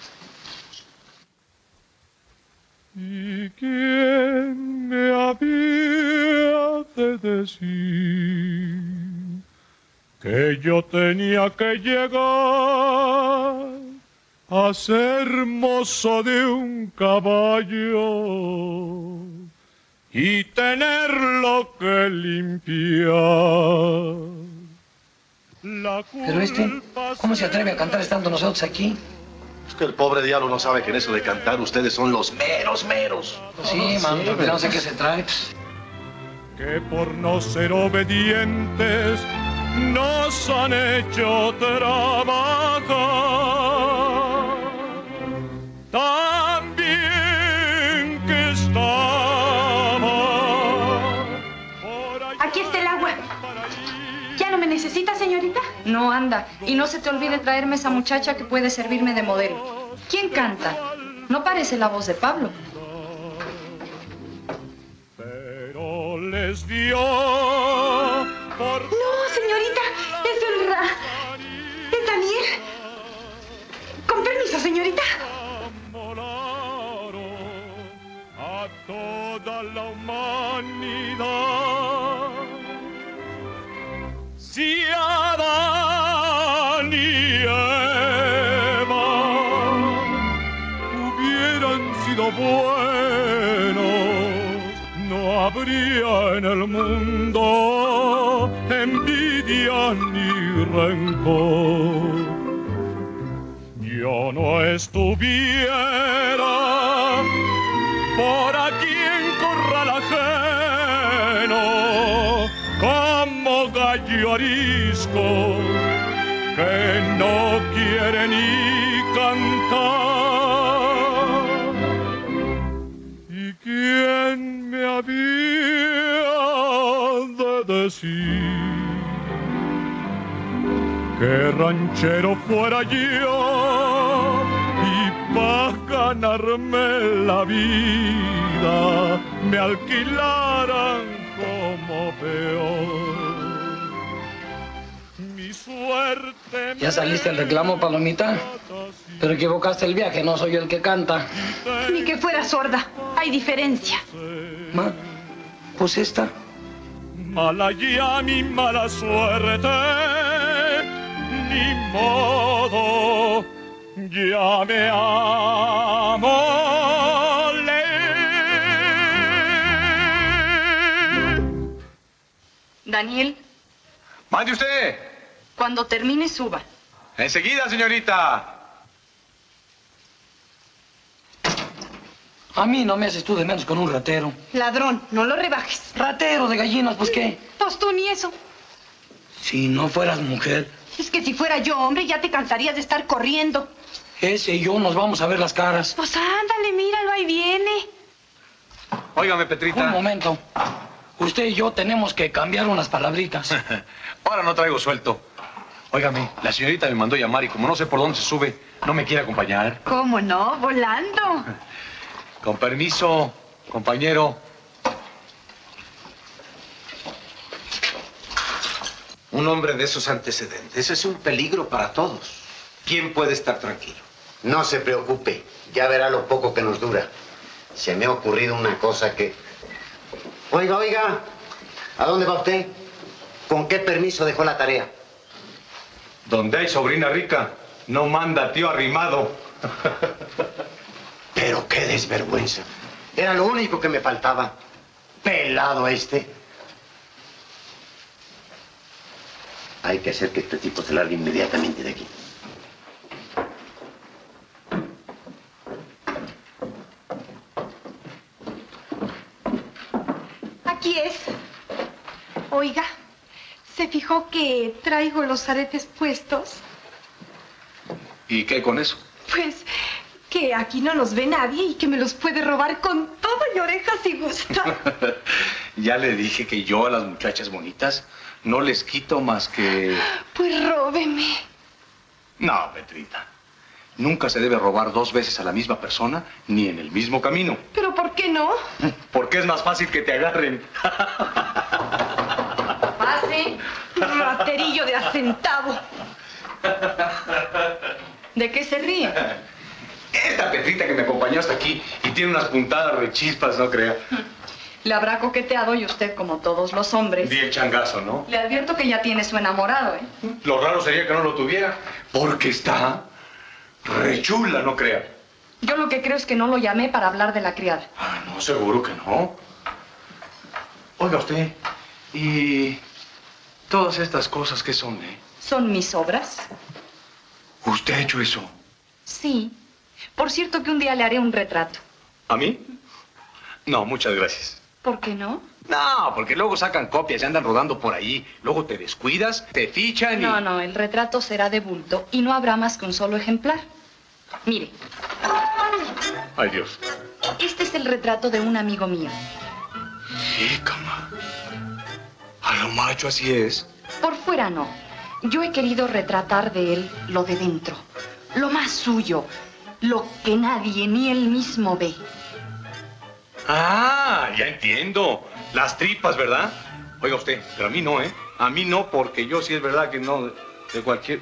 ¿Y quién me había de decir que yo tenía que llegar a ser mozo de un caballo y tenerlo que limpiar? Pero ¿cómo se atreve a cantar estando nosotros aquí? Es que el pobre diablo no sabe que en eso de cantar ustedes son los meros. Pues sí, mano, pero no sé qué se trae. Que por no ser obedientes nos han hecho trabajar. También que estaba. Aquí está el agua. ¿Ya no me necesita, señorita? No, anda. Y no se te olvide traerme esa muchacha que puede servirme de modelo. ¿Quién canta? No parece la voz de Pablo. Pero les dio por... No, señorita. Es Daniel. Con permiso, señorita. A toda la humanidad. Si Adán y Eva hubieran sido buenos, no habría en el mundo envidia ni rencor. Yo no estuviera por aquí en corral ajeno, como gallo arisco que no quiere ni cantar. ¿Y quién me había de decir que ranchero fuera yo y pa' ganarme la vida me alquilaran como peor? Mi suerte. ¿Ya saliste el reclamo, Palomita? Pero equivocaste el viaje, no soy yo el que canta. Ni que fuera sorda. Hay diferencia. Ma, pues esta. Mala ya mi mala suerte, ni modo, ya me amo. Daniel. ¡Mande usted! Cuando termine, suba. Enseguida, señorita. A mí no me haces tú de menos con un ratero. Ladrón, no lo rebajes. Ratero de gallinas, pues ¿qué? Pues tú ni eso. Si no fueras mujer. Es que si fuera yo, hombre, ya te cansarías de estar corriendo. Ese y yo nos vamos a ver las caras. Pues ándale, míralo, ahí viene. Óigame, Petrita. Un momento. Usted y yo tenemos que cambiar unas palabritas. Ahora no traigo suelto. Óigame, la señorita me mandó llamar y como no sé por dónde se sube, no me quiere acompañar. ¿Cómo no? Volando. Con permiso, compañero. Un hombre de esos antecedentes es un peligro para todos. ¿Quién puede estar tranquilo? No se preocupe, ya verá lo poco que nos dura. Se me ha ocurrido una cosa que... Oiga, ¿a dónde va usted? ¿Con qué permiso dejó la tarea? Donde hay sobrina rica, no manda tío arrimado. Pero qué desvergüenza. Era lo único que me faltaba. Pelado este. Hay que hacer que este tipo se largue inmediatamente de aquí. Aquí es. Oiga, ¿se fijó que traigo los aretes puestos? ¿Y qué con eso? Pues que aquí no los ve nadie y que me los puede robar con todo y orejas si gusta. Ya le dije que yo a las muchachas bonitas no les quito más que... Pues róbeme. No, Petrita. Nunca se debe robar 2 veces a la misma persona ni en el mismo camino. ¿Pero por qué no? Porque es más fácil que te agarren. Pase, raterillo de a centavo. ¿De qué se ríe? Esta Petrita que me acompañó hasta aquí y tiene unas puntadas de chispas, no crea. Le habrá coqueteado y usted, como todos los hombres. Di el changazo, ¿no? Le advierto que ya tiene su enamorado, ¿eh? Lo raro sería que no lo tuviera, porque está rechula, no crea. Yo lo que creo es que no lo llamé para hablar de la criada. Ah, no, seguro que no. Oiga usted, ¿y todas estas cosas qué son, eh? ¿Son mis obras? ¿Usted ha hecho eso? Sí. Por cierto que un día le haré un retrato. ¿A mí? No, muchas gracias. ¿Por qué no? No, porque luego sacan copias y andan rodando por ahí. Luego te descuidas, te fichan y... No, el retrato será de bulto y no habrá más que un solo ejemplar. Mire. Ay, Dios. Este es el retrato de un amigo mío. Sí, cama. A lo macho así es. Por fuera no. Yo he querido retratar de él lo de dentro. Lo más suyo. Lo que nadie ni él mismo ve. Ah, ya entiendo. Las tripas, ¿verdad? Oiga usted, pero a mí no, ¿eh? A mí no, porque yo sí es verdad que no, de cualquier...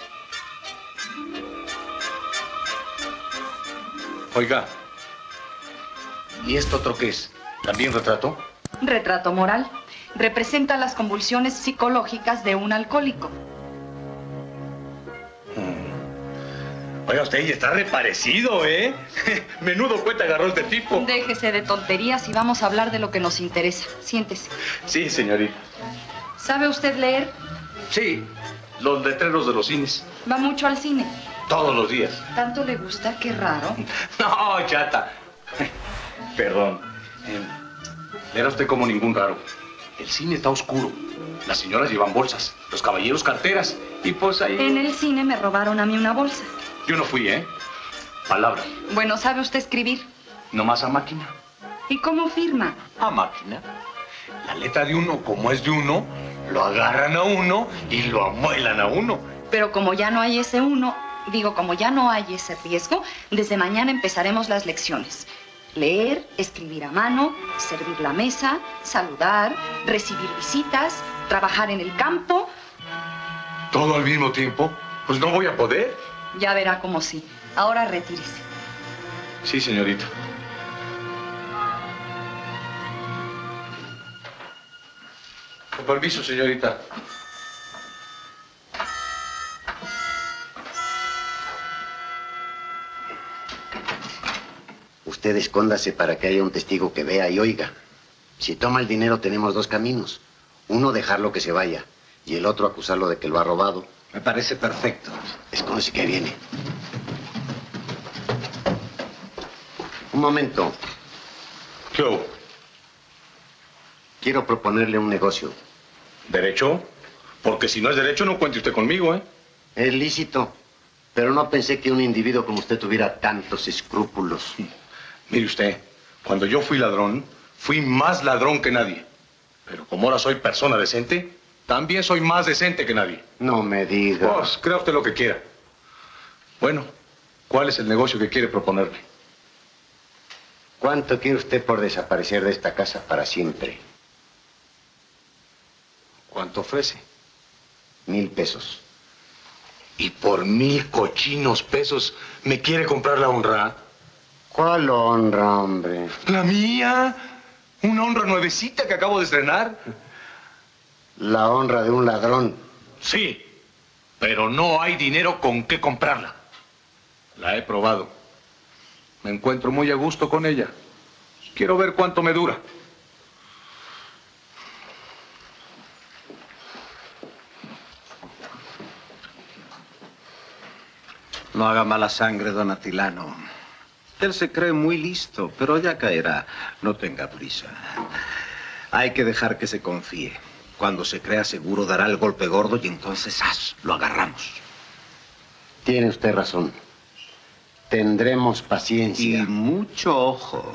Oiga, ¿y esto otro qué es? ¿También retrato? Retrato moral. Representa las convulsiones psicológicas de un alcohólico. Oiga usted, y está reparecido, ¿eh? Menudo cuenta agarró este tipo. Déjese de tonterías y vamos a hablar de lo que nos interesa. Siéntese. Sí, señorita. ¿Sabe usted leer? Sí, los letreros de los cines. ¿Va mucho al cine? Todos los días. ¿Tanto le gusta? Qué raro. No, chata. Perdón. Era usted como ningún raro. El cine está oscuro. Las señoras llevan bolsas, los caballeros carteras. Y pues ahí... En el cine me robaron a mí una bolsa. Yo no fui, ¿eh? Palabra. Bueno, ¿sabe usted escribir? Nomás a máquina. ¿Y cómo firma? A máquina. La letra de uno, como es de uno, lo agarran a uno y lo amuelan a uno. Pero como ya no hay ese uno, como ya no hay ese riesgo, desde mañana empezaremos las lecciones. Leer, escribir a mano, servir la mesa, saludar, recibir visitas, trabajar en el campo. ¿Todo al mismo tiempo? Pues no voy a poder. Ya verá cómo sí. Ahora retírese. Sí, señorita. Con permiso, señorita. Usted escóndase para que haya un testigo que vea y oiga. Si toma el dinero tenemos 2 caminos. Uno, dejarlo que se vaya. Y el otro, acusarlo de que lo ha robado. Me parece perfecto. Escóndase que viene. Un momento. ¿Qué hubo? Quiero proponerle un negocio. ¿Derecho? Porque si no es derecho, no cuente usted conmigo, ¿eh? Es lícito. Pero no pensé que un individuo como usted tuviera tantos escrúpulos. Mire usted, cuando yo fui ladrón, fui más ladrón que nadie. Pero como ahora soy persona decente, también soy más decente que nadie. No me diga. Pues, crea usted lo que quiera. Bueno, ¿cuál es el negocio que quiere proponerle? ¿Cuánto quiere usted por desaparecer de esta casa para siempre? ¿Cuánto ofrece? 1000 pesos. ¿Y por 1000 cochinos pesos me quiere comprar la honra? ¿Cuál honra, hombre? ¿La mía? ¿Una honra nuevecita que acabo de estrenar? La honra de un ladrón. Sí, pero no hay dinero con qué comprarla. La he probado. Me encuentro muy a gusto con ella. Quiero ver cuánto me dura. No haga mala sangre, don Atilano. Él se cree muy listo, pero ya caerá. No tenga prisa. Hay que dejar que se confíe. Cuando se crea seguro, dará el golpe gordo y entonces, ¡zas!, lo agarramos. Tiene usted razón. Tendremos paciencia. Y mucho ojo.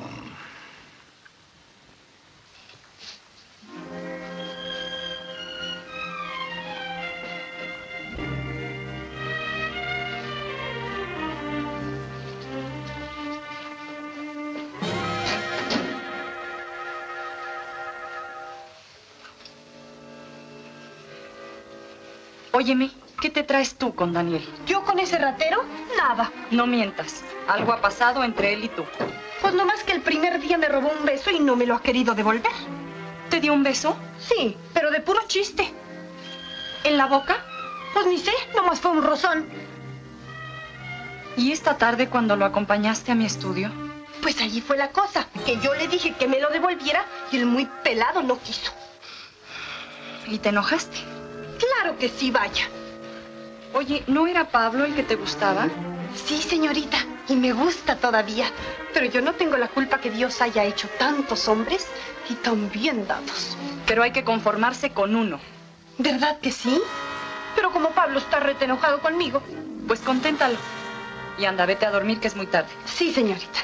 Óyeme, ¿qué te traes tú con Daniel? ¿Yo con ese ratero? Nada. No mientas. Algo ha pasado entre él y tú. Pues nomás que el primer día me robó un beso y no me lo ha querido devolver. ¿Te dio un beso? Sí, pero de puro chiste. ¿En la boca? Pues ni sé, nomás fue un rozón. ¿Y esta tarde cuando lo acompañaste a mi estudio? Pues allí fue la cosa, que yo le dije que me lo devolviera y el muy pelado no quiso. ¿Y te enojaste? Claro que sí, vaya. Oye, ¿no era Pablo el que te gustaba? Sí, señorita, y me gusta todavía. Pero yo no tengo la culpa que Dios haya hecho tantos hombres y tan bien dados. Pero hay que conformarse con uno. ¿Verdad que sí? Pero como Pablo está rete enojado conmigo. Pues conténtalo. Y anda, vete a dormir que es muy tarde. Sí, señorita.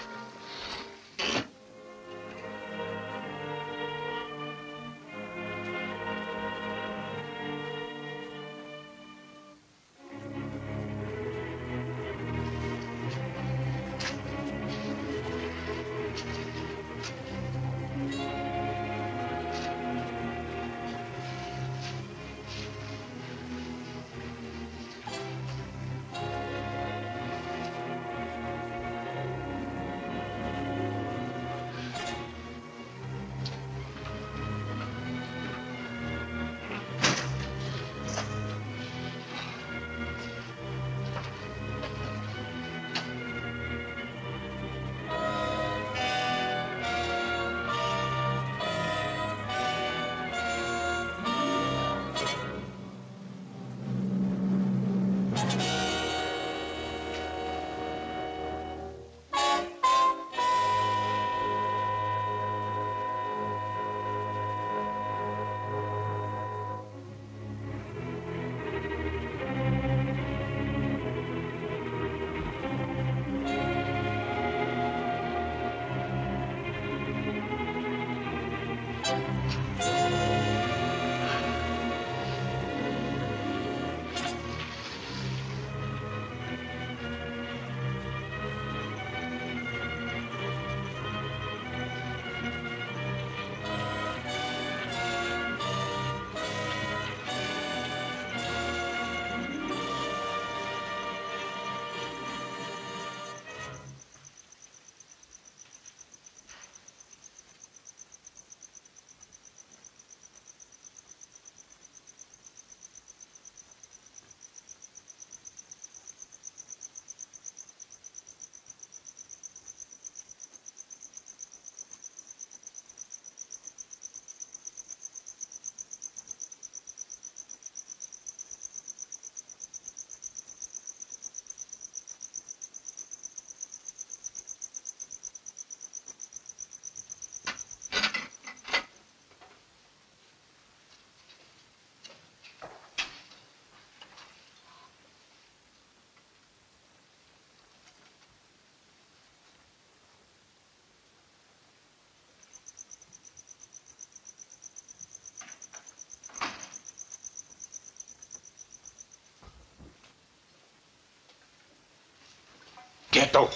¡Quieto!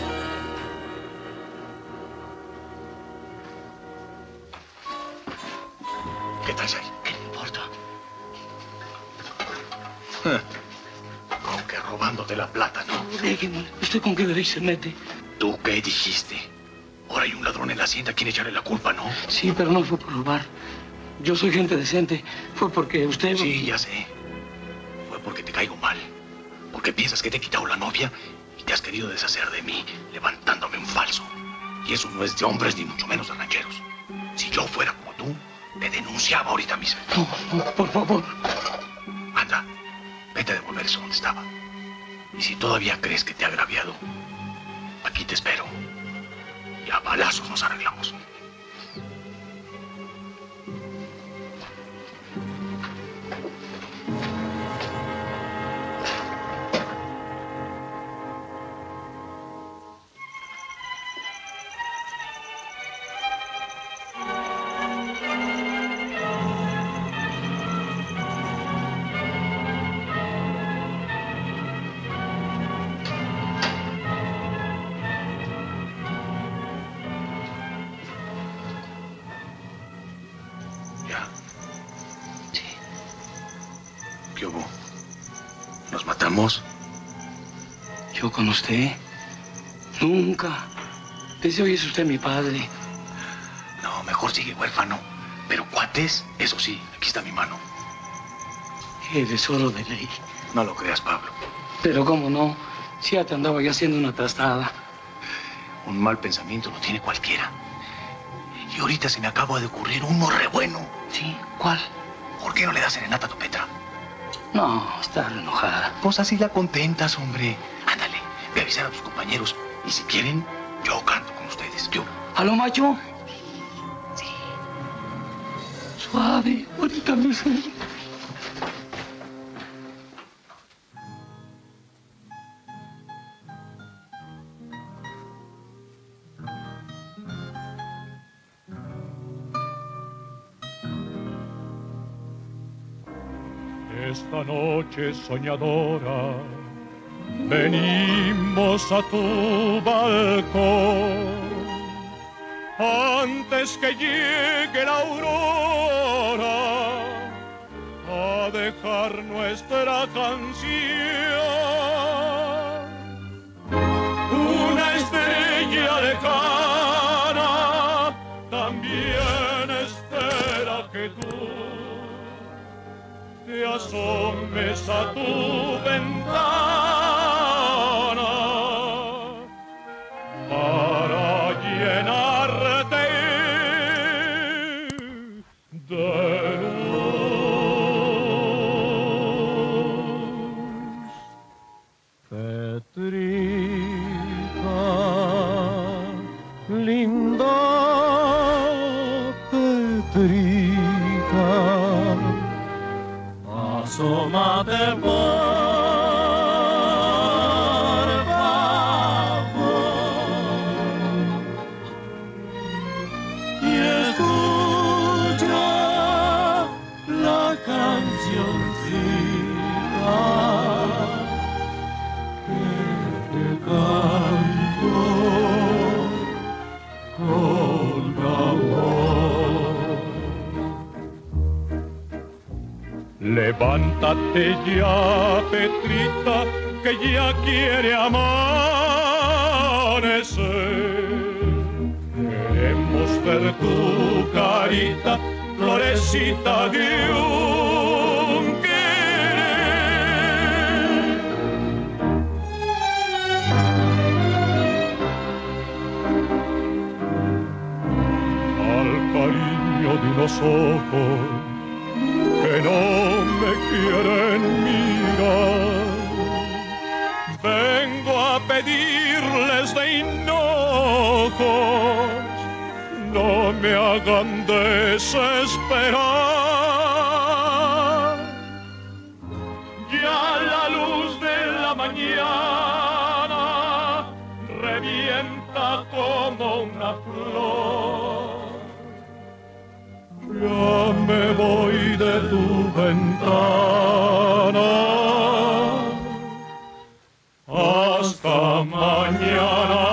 ¿Qué traes ahí? ¿Qué le importa? Aunque robándote la plata, ¿no? Déjeme. ¿Usted con qué derecho se mete? ¿Tú qué dijiste? Ahora hay un ladrón en la hacienda a quien echarle la culpa, ¿no? Sí, pero no fue por robar. Yo soy gente decente. Fue porque usted... Sí, ya sé. Fue porque te caigo mal. Porque piensas que te he quitado la novia y te has querido deshacer de mí, levantándome un falso. Y eso no es de hombres, ni mucho menos de rancheros. Si yo fuera como tú, te denunciaba ahorita mismo. No, por favor. Anda, vete a devolver eso donde estaba. Y si todavía crees que te he agraviado, aquí te espero. Y a balazos nos arreglamos. ¿Qué hubo? ¿Nos matamos? ¿Yo con usted? Nunca. Desde hoy es usted mi padre. No, mejor sigue huérfano. Pero cuates, eso sí, aquí está mi mano. Eres oro de ley. No lo creas, Pablo. Pero cómo no, si ya te andaba yo haciendo una trastada. Un mal pensamiento lo tiene cualquiera. Y ahorita se me acaba de ocurrir uno re bueno. ¿Sí? ¿Cuál? ¿Por qué no le das serenata a tu Petra? No, está enojada. Pues así la contentas, hombre. Ándale, ve a avisar a tus compañeros. Y si quieren, yo canto con ustedes. Yo. ¿A lo macho? Sí. Suave, bonita misa. Esta noche soñadora venimos a tu balcón antes que llegue la aurora a dejar nuestra canción. Una estrella lejana también espera que tú te asomes a tu ventana para llenarte de luz. Petrita, linda Petrita, asómate por favor y escucha la cancioncita que te canto con amor. Levántate ya, Petrita, que ya quiere amanecer. Queremos ver tu carita, florecita de un querer. Al cariño de unos ojos que no me quieren mirar, vengo a pedirles de hinojos, no me hagan desesperar. Ya la luz de la mañana revienta como una flor. Ya me voy de tu ventana. Hasta mañana,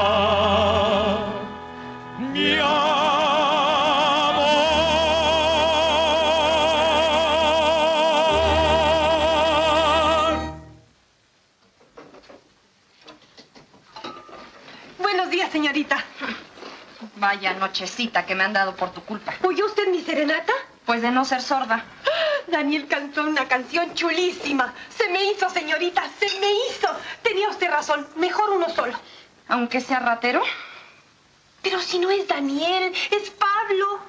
mi amor. Buenos días, señorita. Vaya nochecita que me han dado por tu culpa. ¿Oyó usted mi serenata? Pues de no ser sorda. Daniel cantó una canción chulísima. Se me hizo, señorita, se me hizo. Tenía usted razón. Mejor uno solo. Aunque sea ratero. Pero si no es Daniel, es Pablo.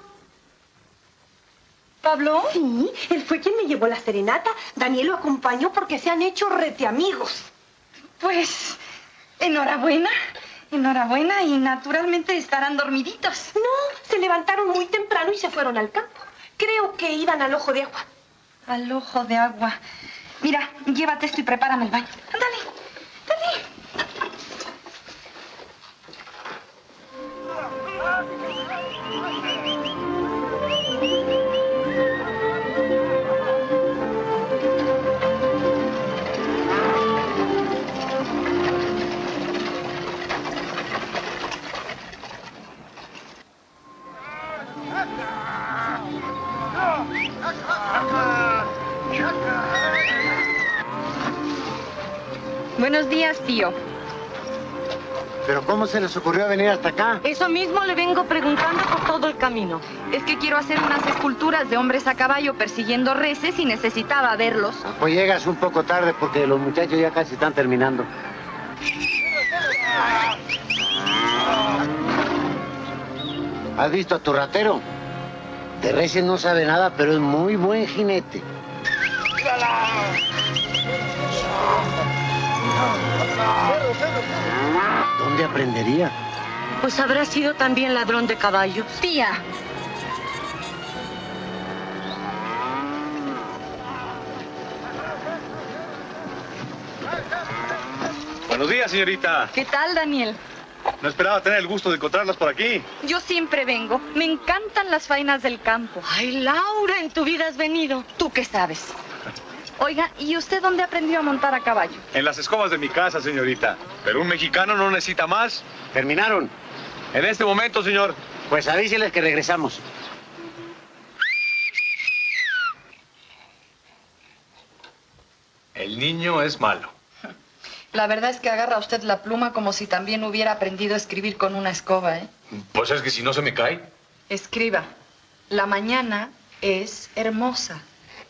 ¿Pablo? Sí, él fue quien me llevó la serenata. Daniel lo acompañó porque se han hecho rete amigos. Pues, enhorabuena. Enhorabuena y naturalmente estarán dormiditos. No, se levantaron muy temprano y se fueron al campo. Creo que iban al Ojo de Agua. Al Ojo de Agua. Mira, llévate esto y prepárame el baño. Ándale, dale. Buenos días, tío. ¿Pero cómo se les ocurrió venir hasta acá? Eso mismo le vengo preguntando por todo el camino. Es que quiero hacer unas esculturas de hombres a caballo persiguiendo reses y necesitaba verlos. Pues llegas un poco tarde porque los muchachos ya casi están terminando. ¿Has visto a tu ratero? De reses no sabe nada, pero es muy buen jinete. ¿Dónde aprendería? Pues habrá sido también ladrón de caballos. Tía. Buenos días, señorita. ¿Qué tal, Daniel? No esperaba tener el gusto de encontrarlas por aquí. Yo siempre vengo. Me encantan las faenas del campo. Ay, Laura, en tu vida has venido. ¿Tú qué sabes? Oiga, ¿y usted dónde aprendió a montar a caballo? En las escobas de mi casa, señorita. Pero un mexicano no necesita más. ¿Terminaron? En este momento, señor. Pues avíseles que regresamos. El niño es malo. La verdad es que agarra usted la pluma como si también hubiera aprendido a escribir con una escoba, ¿eh? Pues es que si no se me cae. Escriba. La mañana es hermosa.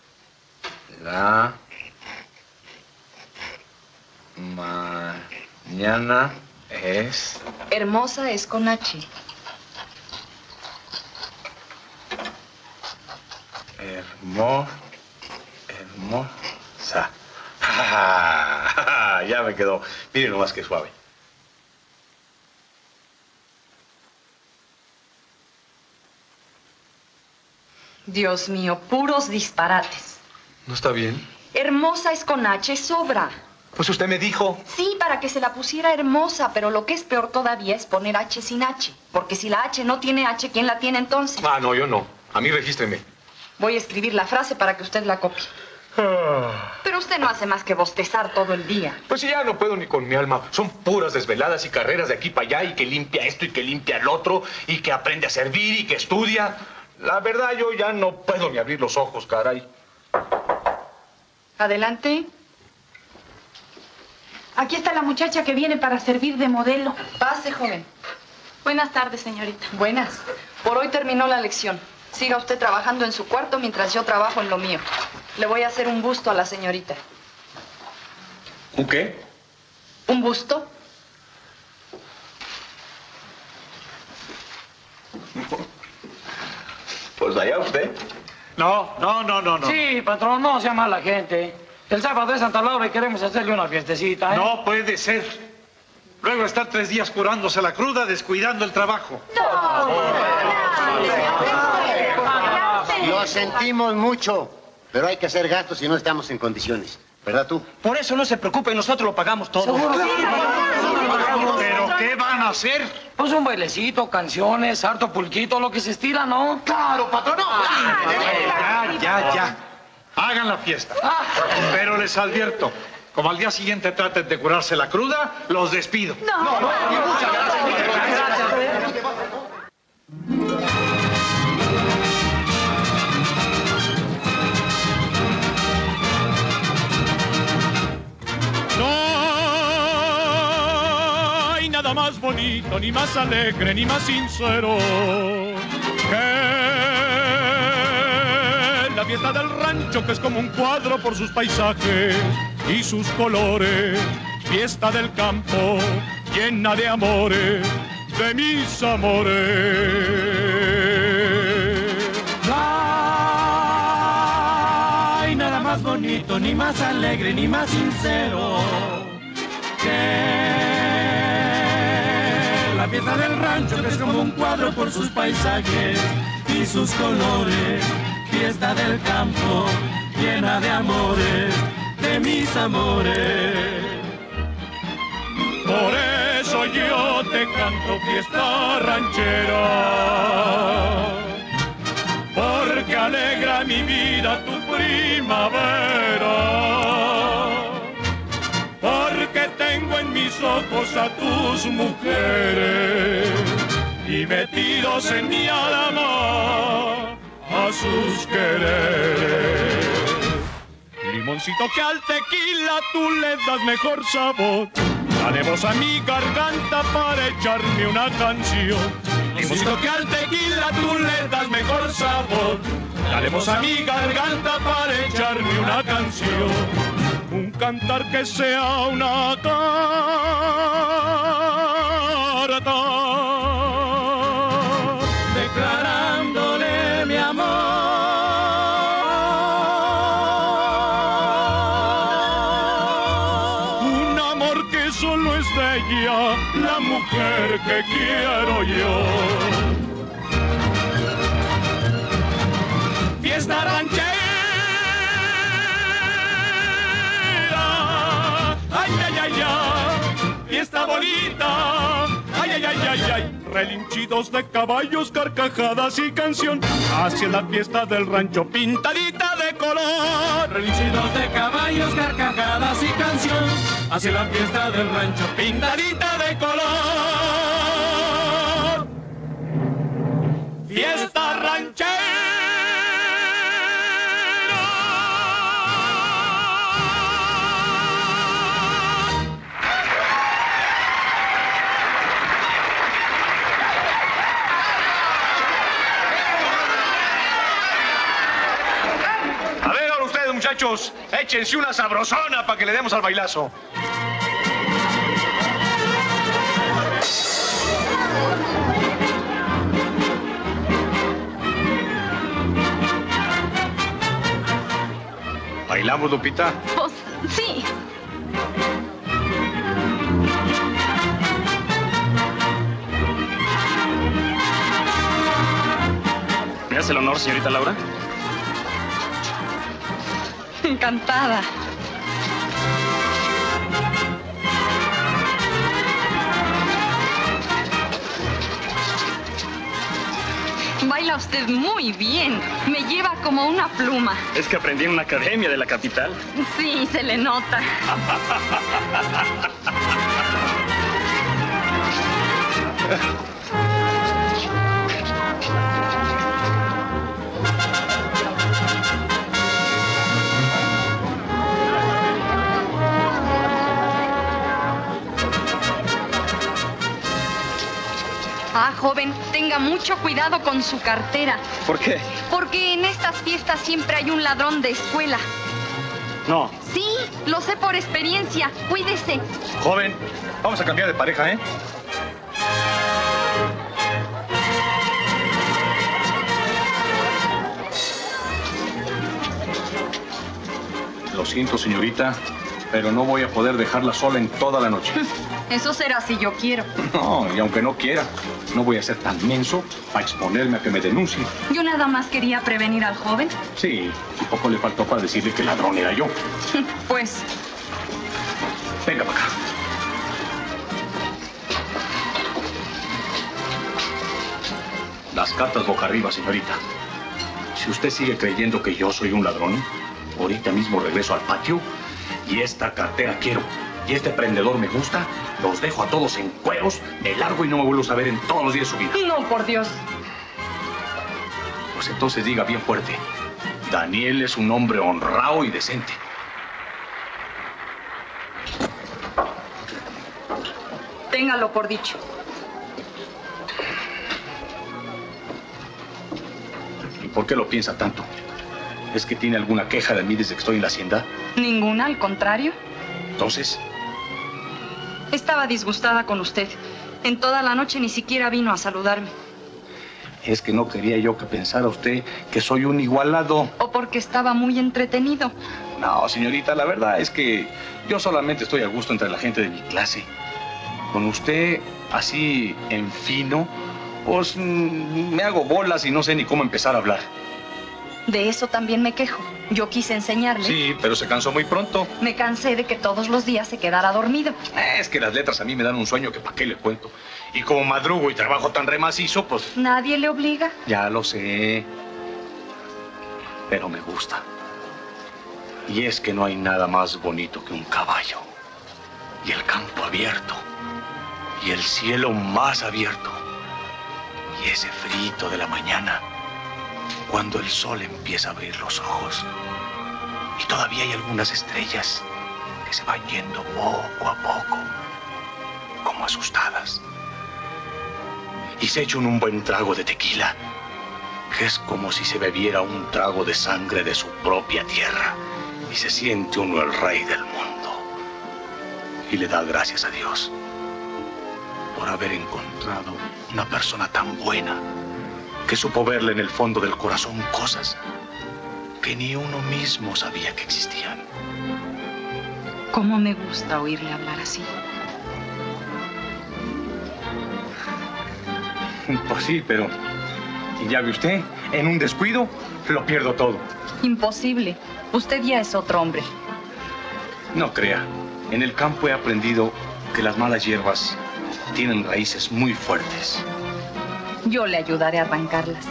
La mañana es... Hermosa es con H. Hermosa. Ya me quedó. Miren nomás que suave. Dios mío, puros disparates. ¿No está bien? Hermosa es con H, sobra. Pues usted me dijo. Sí, para que se la pusiera hermosa, pero lo que es peor todavía es poner H sin H. Porque si la H no tiene H, ¿quién la tiene entonces? Ah, no, yo no. A mí regístreme. Voy a escribir la frase para que usted la copie. Pero usted no hace más que bostezar todo el día. Pues ya no puedo ni con mi alma. Son puras desveladas y carreras de aquí para allá y que limpia esto y que limpia el otro y que aprende a servir y que estudia. La verdad, yo ya no puedo ni abrir los ojos, caray. Adelante. Aquí está la muchacha que viene para servir de modelo. Pase, joven. Buenas tardes, señorita. Buenas. Por hoy terminó la lección. Siga usted trabajando en su cuarto mientras yo trabajo en lo mío. Le voy a hacer un busto a la señorita. ¿Un qué? ¿Un busto? Pues allá usted. No. Sí, patrón, no sea mala gente. El sábado es Santa Laura y queremos hacerle una fiestecita, ¿eh? No puede ser. Luego estar 3 días curándose la cruda, descuidando el trabajo. Lo sentimos mucho, pero hay que hacer gastos si no estamos en condiciones. ¿Verdad tú? Por eso no se preocupe, nosotros lo pagamos todo. ¿Pero qué van a hacer? Pues un bailecito, canciones, harto pulquito, lo que se estira, ¿no? ¡Claro, patrón! Ya. Hagan la fiesta. Pero les advierto, como al día siguiente traten de curarse la cruda, los despido. No. Muchas gracias. No hay nada más bonito, ni más alegre, ni más sincero que fiesta del rancho que es como un cuadro por sus paisajes y sus colores. Fiesta del campo llena de amores, de mis amores. No hay nada más bonito, ni más alegre, ni más sincero que la fiesta del rancho que es como un cuadro por sus paisajes y sus colores. Fiesta del campo llena de amores, de mis amores. Por eso yo te canto fiesta ranchera, porque alegra mi vida tu primavera, porque tengo en mis ojos a tus mujeres y metidos en mi alma a sus quereres. Limoncito que al tequila tú le das mejor sabor, dale voz a mi garganta para echarme una canción. Limoncito que al tequila tú le das mejor sabor, dale voz a mi garganta para echarme una canción. Un cantar que sea una carta declarándole mi amor. Solo es de ella la mujer que quiero yo. Fiesta ranchera, ay, ay, ay, ay, fiesta bonita, ay, ay, ay, ay, ay. Relinchidos de caballos, carcajadas y canción, hacia la fiesta del rancho pintadita de color. Relinchidos de caballos, carcajadas y canción, hacia la fiesta del rancho pintadita de color. Fiesta ranchera. Muchachos, échense una sabrosona para que le demos al bailazo. ¿Bailamos, Lupita? Pues, sí. ¿Me hace el honor, señorita Laura? Encantada. Baila usted muy bien. Me lleva como una pluma. Es que aprendí en una academia de la capital. Sí, se le nota. Ah, joven, tenga mucho cuidado con su cartera. ¿Por qué? Porque en estas fiestas siempre hay un ladrón de escuela. No. Sí, lo sé por experiencia. Cuídese. Joven, vamos a cambiar de pareja, ¿eh? Lo siento, señorita, pero no voy a poder dejarla sola en toda la noche. Eso será si yo quiero. No, y aunque no quiera, no voy a ser tan menso para exponerme a que me denuncien. Yo nada más quería prevenir al joven. Sí, y poco le faltó para decirle que el ladrón era yo. Pues... Venga para acá. Las cartas boca arriba, señorita. Si usted sigue creyendo que yo soy un ladrón, ahorita mismo regreso al patio y esta cartera quiero. Y este prendedor me gusta, los dejo a todos en cueros, me largo y no me vuelvo a saber en todos los días de su vida. No, por Dios. Pues entonces diga bien fuerte, Daniel es un hombre honrado y decente. Téngalo por dicho. ¿Y por qué lo piensa tanto? ¿Es que tiene alguna queja de mí desde que estoy en la hacienda? Ninguna, al contrario. Entonces, Estaba disgustada con usted. En toda la noche ni siquiera vino a saludarme. es que no quería yo que pensara usted que soy un igualado. O porque estaba muy entretenido. No, señorita, la verdad es que yo solamente estoy a gusto entre la gente de mi clase. Con usted, así en fino, pues me hago bolas y no sé ni cómo empezar a hablar. De eso también me quejo. Yo quise enseñarle. Sí, pero se cansó muy pronto. Me cansé de que todos los días se quedara dormido. Es que las letras a mí me dan un sueño que para qué le cuento. Y como madrugo y trabajo tan remacizo, pues... Nadie le obliga. Ya lo sé. Pero me gusta. Y es que no hay nada más bonito que un caballo. Y el campo abierto. Y el cielo más abierto. Y ese frito de la mañana. Cuando el sol empieza a abrir los ojos. Y todavía hay algunas estrellas que se van yendo poco a poco. Como asustadas. Y se echan un buen trago de tequila. Que es como si se bebiera un trago de sangre de su propia tierra. Y se siente uno el rey del mundo. Y le da gracias a Dios por haber encontrado una persona tan buena que supo verle en el fondo del corazón cosas que ni uno mismo sabía que existían. Cómo me gusta oírle hablar así. Pues sí, pero... Y ya ve usted, en un descuido lo pierdo todo. Imposible. Usted ya es otro hombre. No crea. En el campo he aprendido que las malas hierbas tienen raíces muy fuertes. Yo le ayudaré a arrancarlas.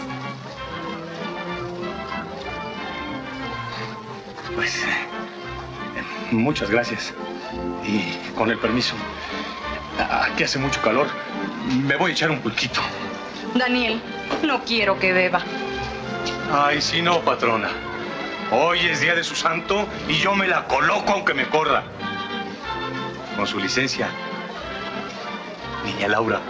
Pues... muchas gracias. Y con el permiso, aquí hace mucho calor. Me voy a echar un pulquito. Daniel, no quiero que beba. Ay, sí, no, patrona. Hoy es día de su santo y yo me la coloco aunque me corra. Con su licencia, niña Laura.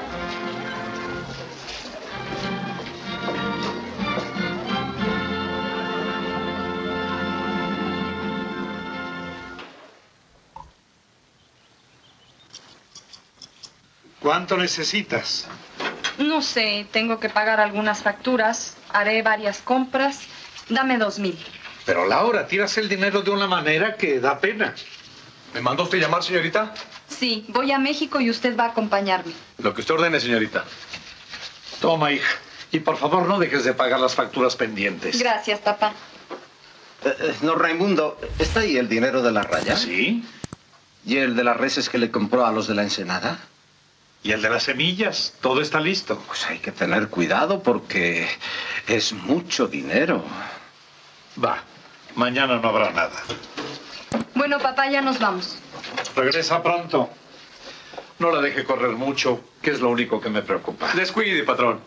¿Cuánto necesitas? No sé, tengo que pagar algunas facturas, haré varias compras. Dame 2,000. Pero Laura, tiras el dinero de una manera que da pena. ¿Me mandó usted llamar, señorita? Sí, voy a México y usted va a acompañarme. Lo que usted ordene, señorita. Toma, hija. Y por favor, no dejes de pagar las facturas pendientes. Gracias, papá. No, Raimundo, ¿está ahí el dinero de la raya? Sí. ¿Y el de las reses que le compró a los de la Ensenada? ¿Y el de las semillas? Todo está listo. Pues hay que tener cuidado porque es mucho dinero. Va, mañana no habrá nada. Bueno, papá, ya nos vamos. Regresa pronto. No la deje correr mucho, que es lo único que me preocupa. Descuide, patrón.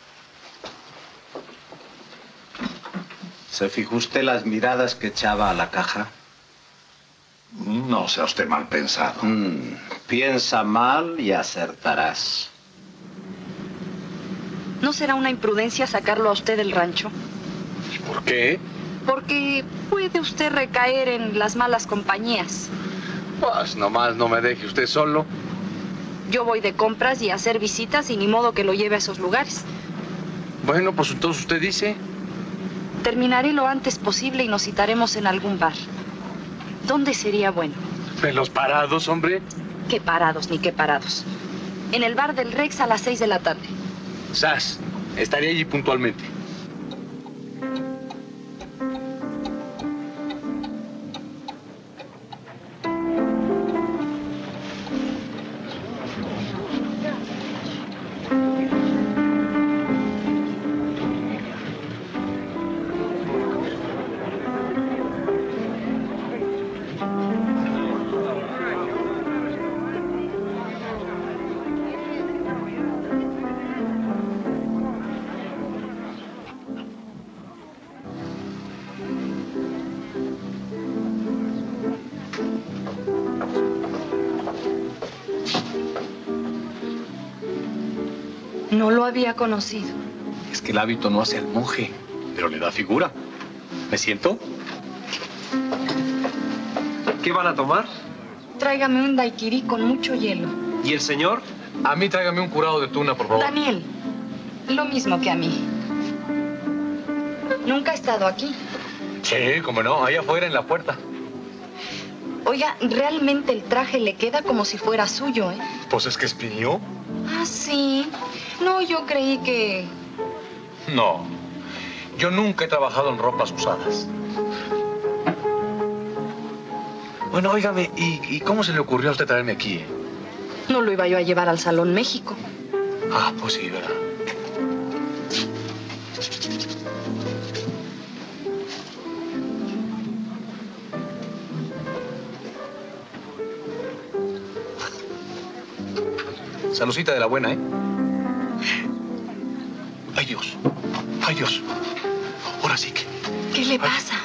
¿Se fijó usted las miradas que echaba a la caja? No sea usted mal pensado. Piensa mal y acertarás. ¿No será una imprudencia sacarlo a usted del rancho? ¿Por qué? Porque puede usted recaer en las malas compañías. Pues nomás no me deje usted solo. Yo voy de compras y a hacer visitas y ni modo que lo lleve a esos lugares. Bueno, pues entonces usted dice. Terminaré lo antes posible y nos citaremos en algún bar. ¿Dónde sería bueno? ¿En los parados, hombre? ¿Qué parados ni qué parados? En el bar del Rex a las 6 de la tarde. Sas, estaré allí puntualmente. No lo había conocido. Es que el hábito no hace al monje, pero le da figura. ¿Me siento? ¿Qué van a tomar? Tráigame un daiquiri con mucho hielo. ¿Y el señor? A mí tráigame un curado de tuna, por favor. Daniel, lo mismo que a mí. Nunca he estado aquí. Sí, cómo no, allá afuera en la puerta. Oiga, realmente el traje le queda como si fuera suyo, ¿eh? Pues es que es mío. Ah, sí. No, yo creí que... No, yo nunca he trabajado en ropas usadas. Bueno, óigame, ¿y cómo se le ocurrió a usted traerme aquí, eh? No lo iba yo a llevar al Salón México. Ah, pues sí, ¿verdad? Saludcita de la buena, ¿eh? Ay, Dios. Ay, Dios. Ahora sí que... ¿Qué le pasa?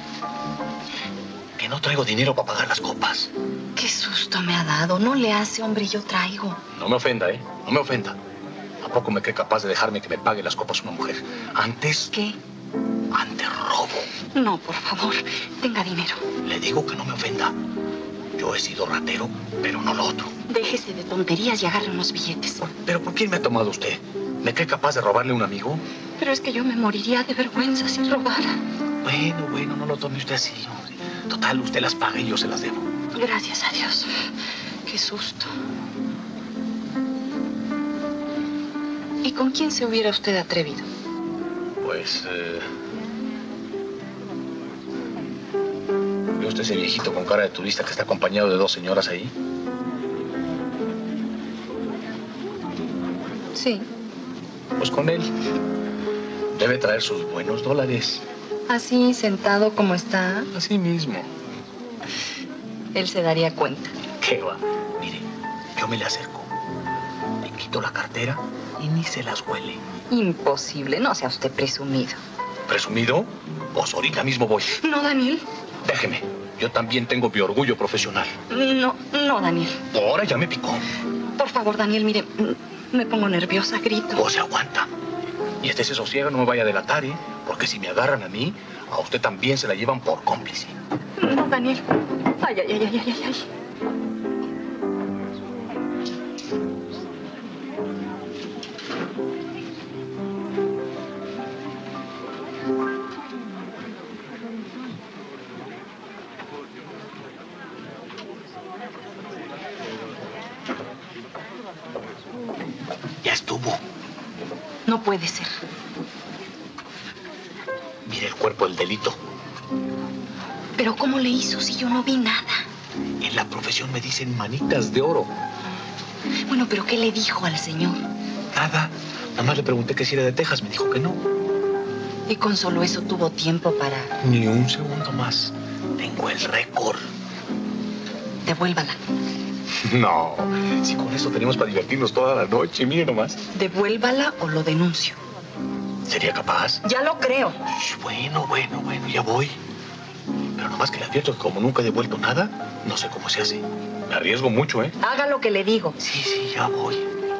Que no traigo dinero para pagar las copas. Qué susto me ha dado. No le hace, hombre, yo traigo. No me ofenda, ¿eh? No me ofenda. ¿A poco me cree capaz de dejarme que me pague las copas una mujer? Antes... ¿Qué? Antes robo. No, por favor. Tenga dinero. Le digo que no me ofenda. Yo he sido ratero, pero no lo otro. Déjese de tonterías y agarre unos billetes. ¿Pero por quién me ha tomado usted? ¿Me cree capaz de robarle a un amigo? Pero es que yo me moriría de vergüenza si robara. Bueno, no lo tome usted así, hombre. Total, usted las paga y yo se las debo. Gracias a Dios. Qué susto. ¿Y con quién se hubiera usted atrevido? Pues, ¿ve usted ese viejito con cara de turista que está acompañado de dos señoras ahí? Sí. Pues con él. Debe traer sus buenos dólares. Así, sentado como está. Así mismo. Él se daría cuenta. ¿Qué va? Mire, yo me le acerco. Le quito la cartera y ni se las huele. Imposible. No sea usted presumido. ¿Presumido? Pues ahorita mismo voy. No, Daniel. Déjeme. Yo también tengo mi orgullo profesional. No, Daniel. Ahora ya me picó. Por favor, Daniel, mire, me pongo nerviosa, grito. Pues se aguanta. Y se sosiega, no me vaya a delatar, ¿eh? Porque si me agarran a mí, a usted también se la llevan por cómplice. No, Daniel. Ay. Ya estuvo. No puede ser. Mire el cuerpo del delito. ¿Pero cómo le hizo si yo no vi nada? En la profesión me dicen manitas de oro. Bueno, ¿pero qué le dijo al señor? Nada. Nada más le pregunté que si era de Texas. Me dijo que no. Y con solo eso tuvo tiempo para... Ni un segundo más. Tengo el récord. Devuélvala. No. Si con eso tenemos para divertirnos toda la noche. Mire nomás. Devuélvala o lo denuncio. ¿Sería capaz? Ya lo creo. Bueno, ya voy. Pero nomás que le advierto que como nunca he devuelto nada, no sé cómo se hace. Me arriesgo mucho, ¿eh? Haga lo que le digo. Sí, ya voy.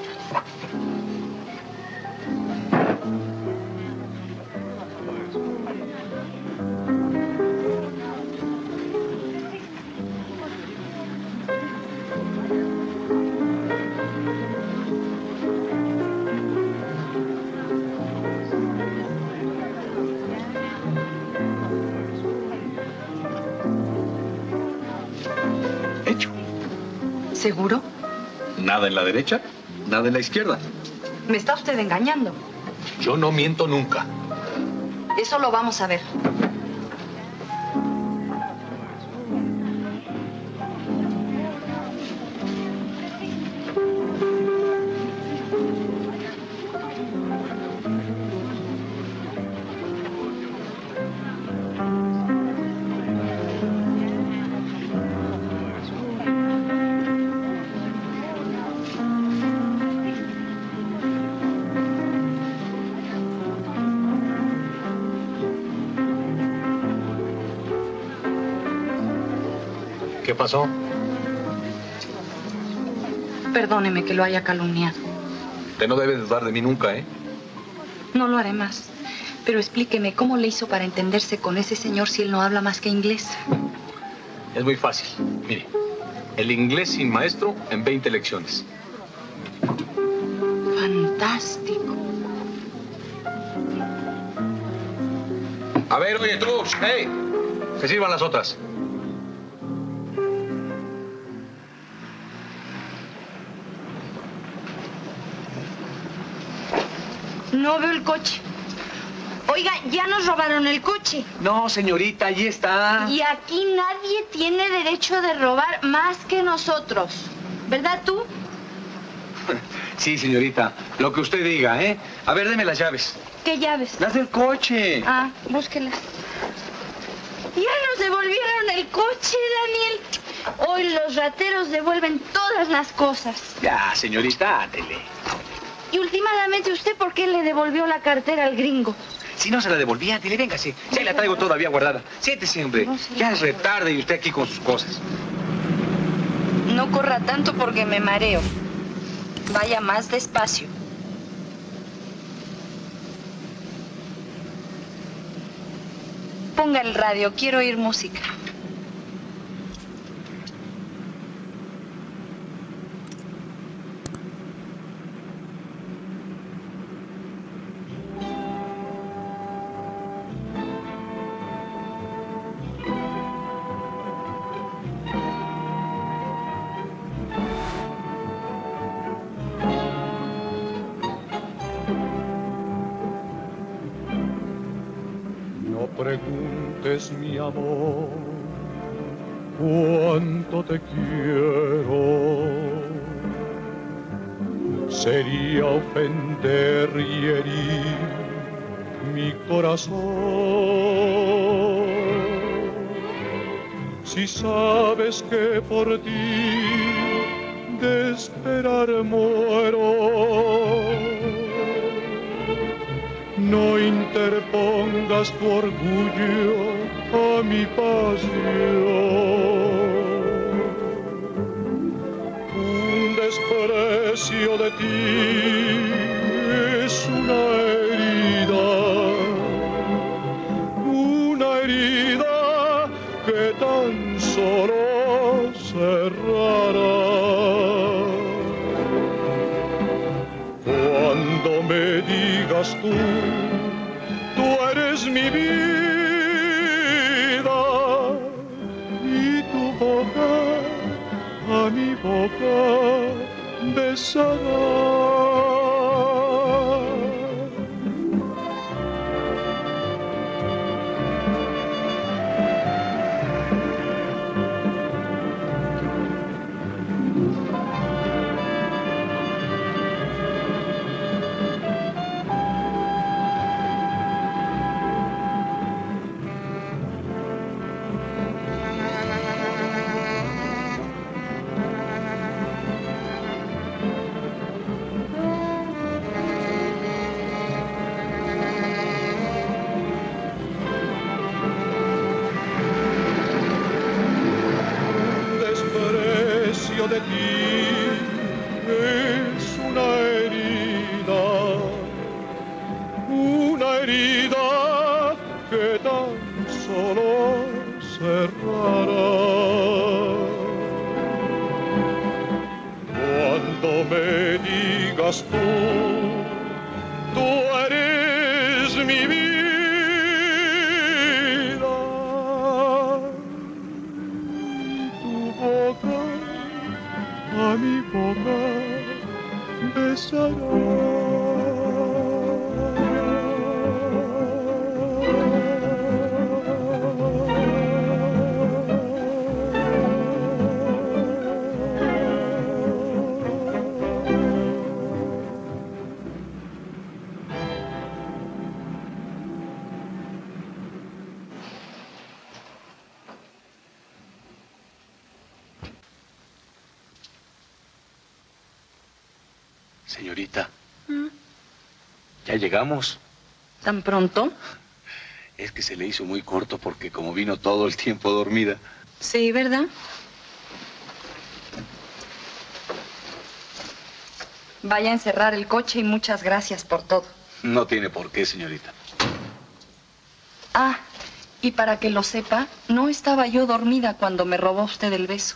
¿Seguro? Nada en la derecha, nada en la izquierda. Me está usted engañando. Yo no miento nunca. Eso lo vamos a ver. ¿Qué pasó? Perdóneme que lo haya calumniado. Usted no debe dudar de mí nunca, ¿eh? No lo haré más. Pero explíqueme, ¿cómo le hizo para entenderse con ese señor si él no habla más que inglés? Es muy fácil. Mire, el inglés sin maestro en 20 lecciones. Fantástico. A ver, oye, tú, hey, que sirvan las otras. No veo el coche. Oiga, ya nos robaron el coche. No, señorita, allí está. Y aquí nadie tiene derecho de robar más que nosotros. ¿Verdad tú? Sí, señorita, lo que usted diga, ¿eh? A ver, deme las llaves. ¿Qué llaves? Las del coche. Ah, búsquelas. Ya nos devolvieron el coche, Daniel. Hoy los rateros devuelven todas las cosas. Ya, señorita, ándele. Y últimamente, ¿usted por qué le devolvió la cartera al gringo? Si no se la devolvía, dile, véngase. Sí, la traigo todavía guardada. Siéntese, hombre. Ya es retarde y usted aquí con sus cosas. No corra tanto porque me mareo. Vaya más despacio. Ponga el radio, quiero oír música. Preguntes, mi amor, cuánto te quiero. Sería ofender y herir mi corazón. Si sabes que por ti de esperar muero, no interpongas tu orgullo a mi pasión. Un desprecio de ti es una herida que tan solo cerrará. Cuando me digas tú eres mi vida y tu boca a mi boca besará. De ti es una herida que tan solo cerrará. Cuando me digas tú eres mi vida, tu boca a mi boca besará. Señorita, ya llegamos. ¿Tan pronto? Es que se le hizo muy corto porque como vino todo el tiempo dormida. Sí, ¿verdad? Vaya a encerrar el coche y muchas gracias por todo. No tiene por qué, señorita. Ah, y para que lo sepa, no estaba yo dormida cuando me robó usted el beso.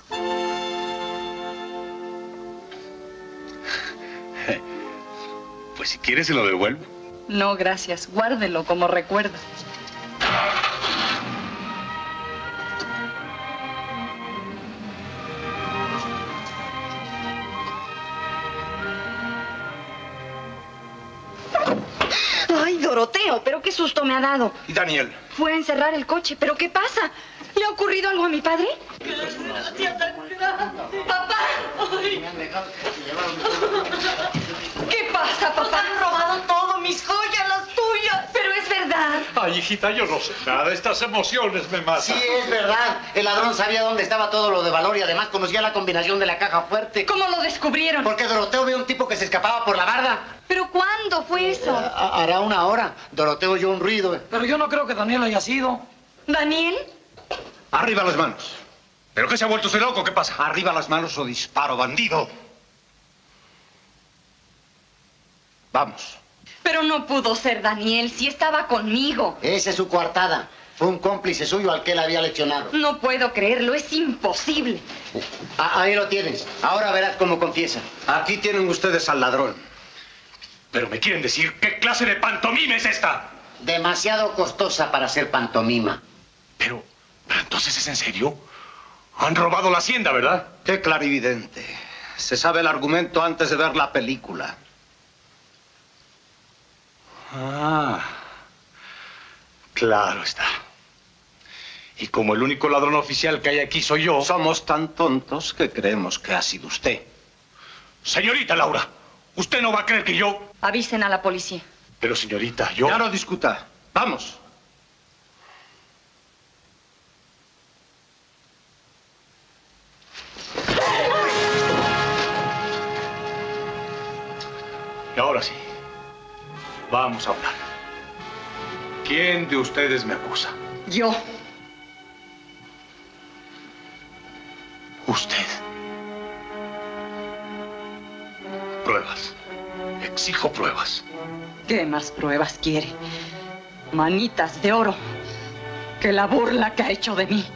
Pues si quieres se lo devuelvo. No, gracias. Guárdelo como recuerdo. Ay, Doroteo, pero qué susto me ha dado. ¿Y Daniel? Fue a encerrar el coche, ¿pero qué pasa? ¿Le ha ocurrido algo a mi padre? ¡Papá! Ay. ¿Qué pasa, papá? Han robado todo, mis joyas, las tuyas. Pero es verdad. Ay, hijita, yo no sé nada. Estas emociones me matan. Sí, es verdad. El ladrón sabía dónde estaba todo lo de valor y además conocía la combinación de la caja fuerte. ¿Cómo lo descubrieron? Porque Doroteo vio un tipo que se escapaba por la barda. ¿Pero cuándo fue eso? Hará una hora. Doroteo oyó un ruido. Pero yo no creo que Daniel haya sido. ¿Daniel? Arriba las manos. ¿Pero qué se ha vuelto usted loco? ¿Qué pasa? Arriba las manos o disparo, bandido. Vamos. Pero no pudo ser Daniel, si estaba conmigo. Esa es su coartada. Fue un cómplice suyo al que él había leccionado. No puedo creerlo, es imposible. Ahí lo tienes. Ahora verás cómo confiesa. Aquí tienen ustedes al ladrón. ¿Pero me quieren decir qué clase de pantomima es esta? Demasiado costosa para ser pantomima. Pero entonces es en serio. Han robado la hacienda, ¿verdad? Qué clarividente. Se sabe el argumento antes de ver la película. Ah, claro está. Y como el único ladrón oficial que hay aquí soy yo... Somos tan tontos que creemos que ha sido usted. Señorita Laura, usted no va a creer que yo... Avisen a la policía. Pero señorita, yo... Ya no discuta. Vamos. Y ahora sí, vamos a hablar. ¿Quién de ustedes me acusa? Yo. Usted. Pruebas. Exijo pruebas. ¿Qué más pruebas quiere? Manitas de oro. Que la burla que ha hecho de mí.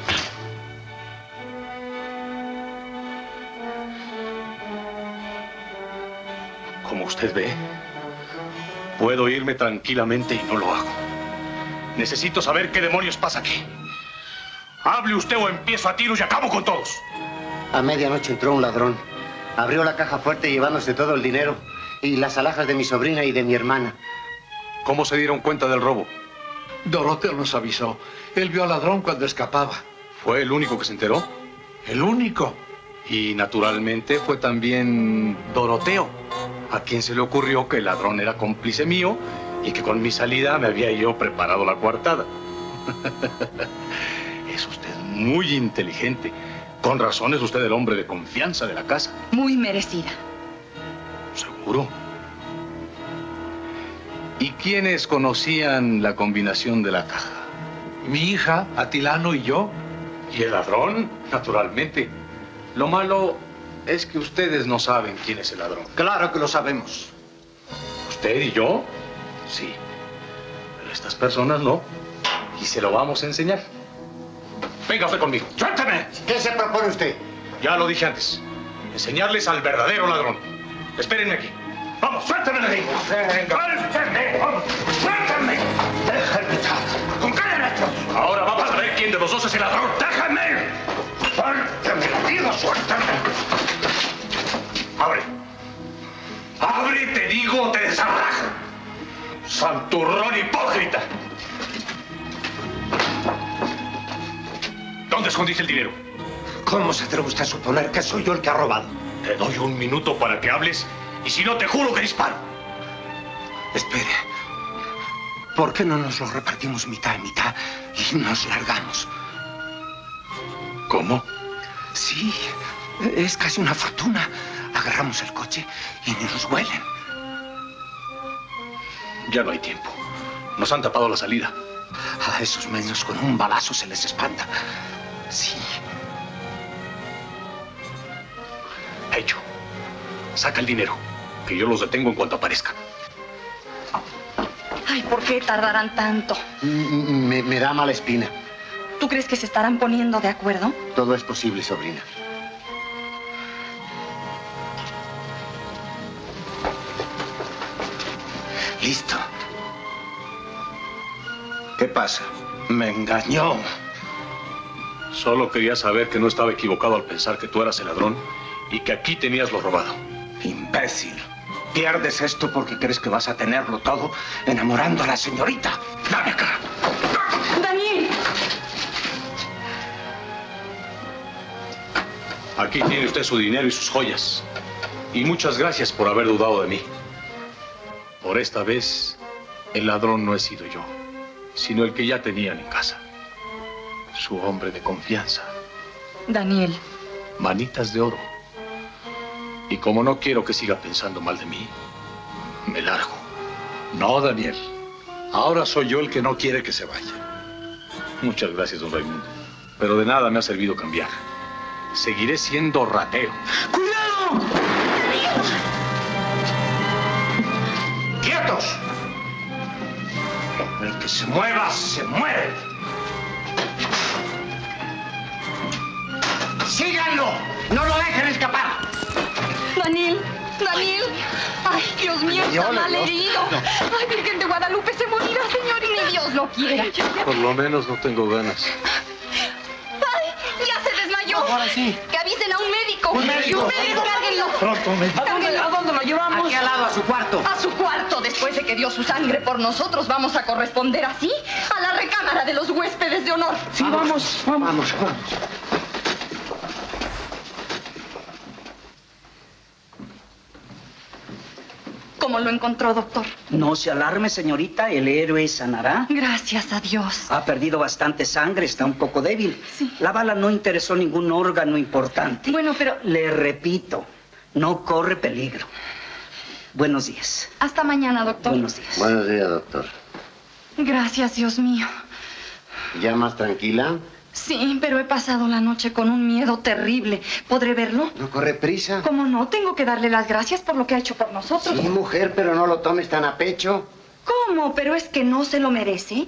Como usted ve, puedo irme tranquilamente y no lo hago. Necesito saber qué demonios pasa aquí. Hable usted o empiezo a tiros y acabo con todos. A medianoche entró un ladrón. Abrió la caja fuerte llevándose todo el dinero y las alhajas de mi sobrina y de mi hermana. ¿Cómo se dieron cuenta del robo? Doroteo nos avisó. Él vio al ladrón cuando escapaba. ¿Fue el único que se enteró? ¿El único? Y naturalmente fue también Doroteo, a quien se le ocurrió que el ladrón era cómplice mío y que con mi salida me había yo preparado la coartada. Es usted muy inteligente. Con razón es usted el hombre de confianza de la casa. Muy merecida. ¿Seguro? ¿Y quiénes conocían la combinación de la caja? Mi hija, Atilano y yo. ¿Y el ladrón? Naturalmente. Lo malo es que ustedes no saben quién es el ladrón. Claro que lo sabemos. ¿Usted y yo? Sí. Pero estas personas no. Y se lo vamos a enseñar. Venga usted conmigo. ¡Suélteme! ¿Qué se propone usted? Ya lo dije antes. Enseñarles al verdadero ladrón. Espérenme aquí. ¡Vamos, suéltame de ahí! ¡Suéltame! ¡Vamos! ¡Suéltame! ¡Déjame! ¡Con qué derechos! Ahora vamos a ver quién de los dos es el ladrón. ¡Déjame! ¡Suéltame! ¡Digo, suéltame! ¡Abre! ¡Abre, te digo, o te desarrajo! ¡Santurrón hipócrita! ¿Dónde escondiste el dinero? ¿Cómo se atreve usted a suponer que soy yo el que ha robado? Te doy un minuto para que hables y si no te juro que disparo. Espere. ¿Por qué no nos lo repartimos mitad y mitad y nos largamos? ¿Cómo? Sí, es casi una fortuna. Agarramos el coche y ni nos huelen. Ya no hay tiempo. Nos han tapado la salida. A esos menos con un balazo se les espanta. Sí. Hecho. Saca el dinero, que yo los detengo en cuanto aparezcan. Ay, ¿por qué tardarán tanto? Me da mala espina. ¿Tú crees que se estarán poniendo de acuerdo? Todo es posible, sobrina. Listo. ¿Qué pasa? Me engañó. Solo quería saber que no estaba equivocado al pensar que tú eras el ladrón y que aquí tenías lo robado. Imbécil. Pierdes esto porque crees que vas a tenerlo todo enamorando a la señorita. ¡Dame acá! ¡Daniel! Aquí tiene usted su dinero y sus joyas. Y muchas gracias por haber dudado de mí. Por esta vez, el ladrón no he sido yo, sino el que ya tenían en casa. Su hombre de confianza. Daniel. Manitas de oro. Y como no quiero que siga pensando mal de mí, me largo. No, Daniel. Ahora soy yo el que no quiere que se vaya. Muchas gracias, don Raimundo. Pero de nada me ha servido cambiar. Seguiré siendo ratero. ¡Cuidado! ¡Quietos! El que se mueva, se muere. ¡Síganlo! ¡No lo dejen escapar! Daniel, Daniel. Ay, Dios mío, está mal herido. Ay, Virgen de Guadalupe, se morirá, señor, y ni Dios lo quiera. Por lo menos no tengo ganas. ¡Ay, ya se desmayó! Ahora sí. Que avisen a un médico. ¡Un médico! ¡Cárguenlo! Pronto, médico. ¿A dónde lo llevamos? Aquí al lado, a su cuarto. A su cuarto, después de que dio su sangre por nosotros, vamos a corresponder así a la recámara de los huéspedes de honor. Sí, vamos. Vamos. ¿Cómo lo encontró, doctor? No se alarme, señorita, el héroe sanará. Gracias a Dios. Ha perdido bastante sangre, está un poco débil. Sí. La bala no interesó ningún órgano importante. Bueno, pero... Le repito, no corre peligro. Buenos días. Hasta mañana, doctor. Buenos días. Buenos días, doctor. Gracias, Dios mío. ¿Ya más tranquila? Sí, pero he pasado la noche con un miedo terrible. ¿Podré verlo? ¿No corre prisa? ¿Cómo no? Tengo que darle las gracias por lo que ha hecho por nosotros. Sí, mujer, pero no lo tomes tan a pecho. ¿Cómo? ¿Pero es que no se lo merece?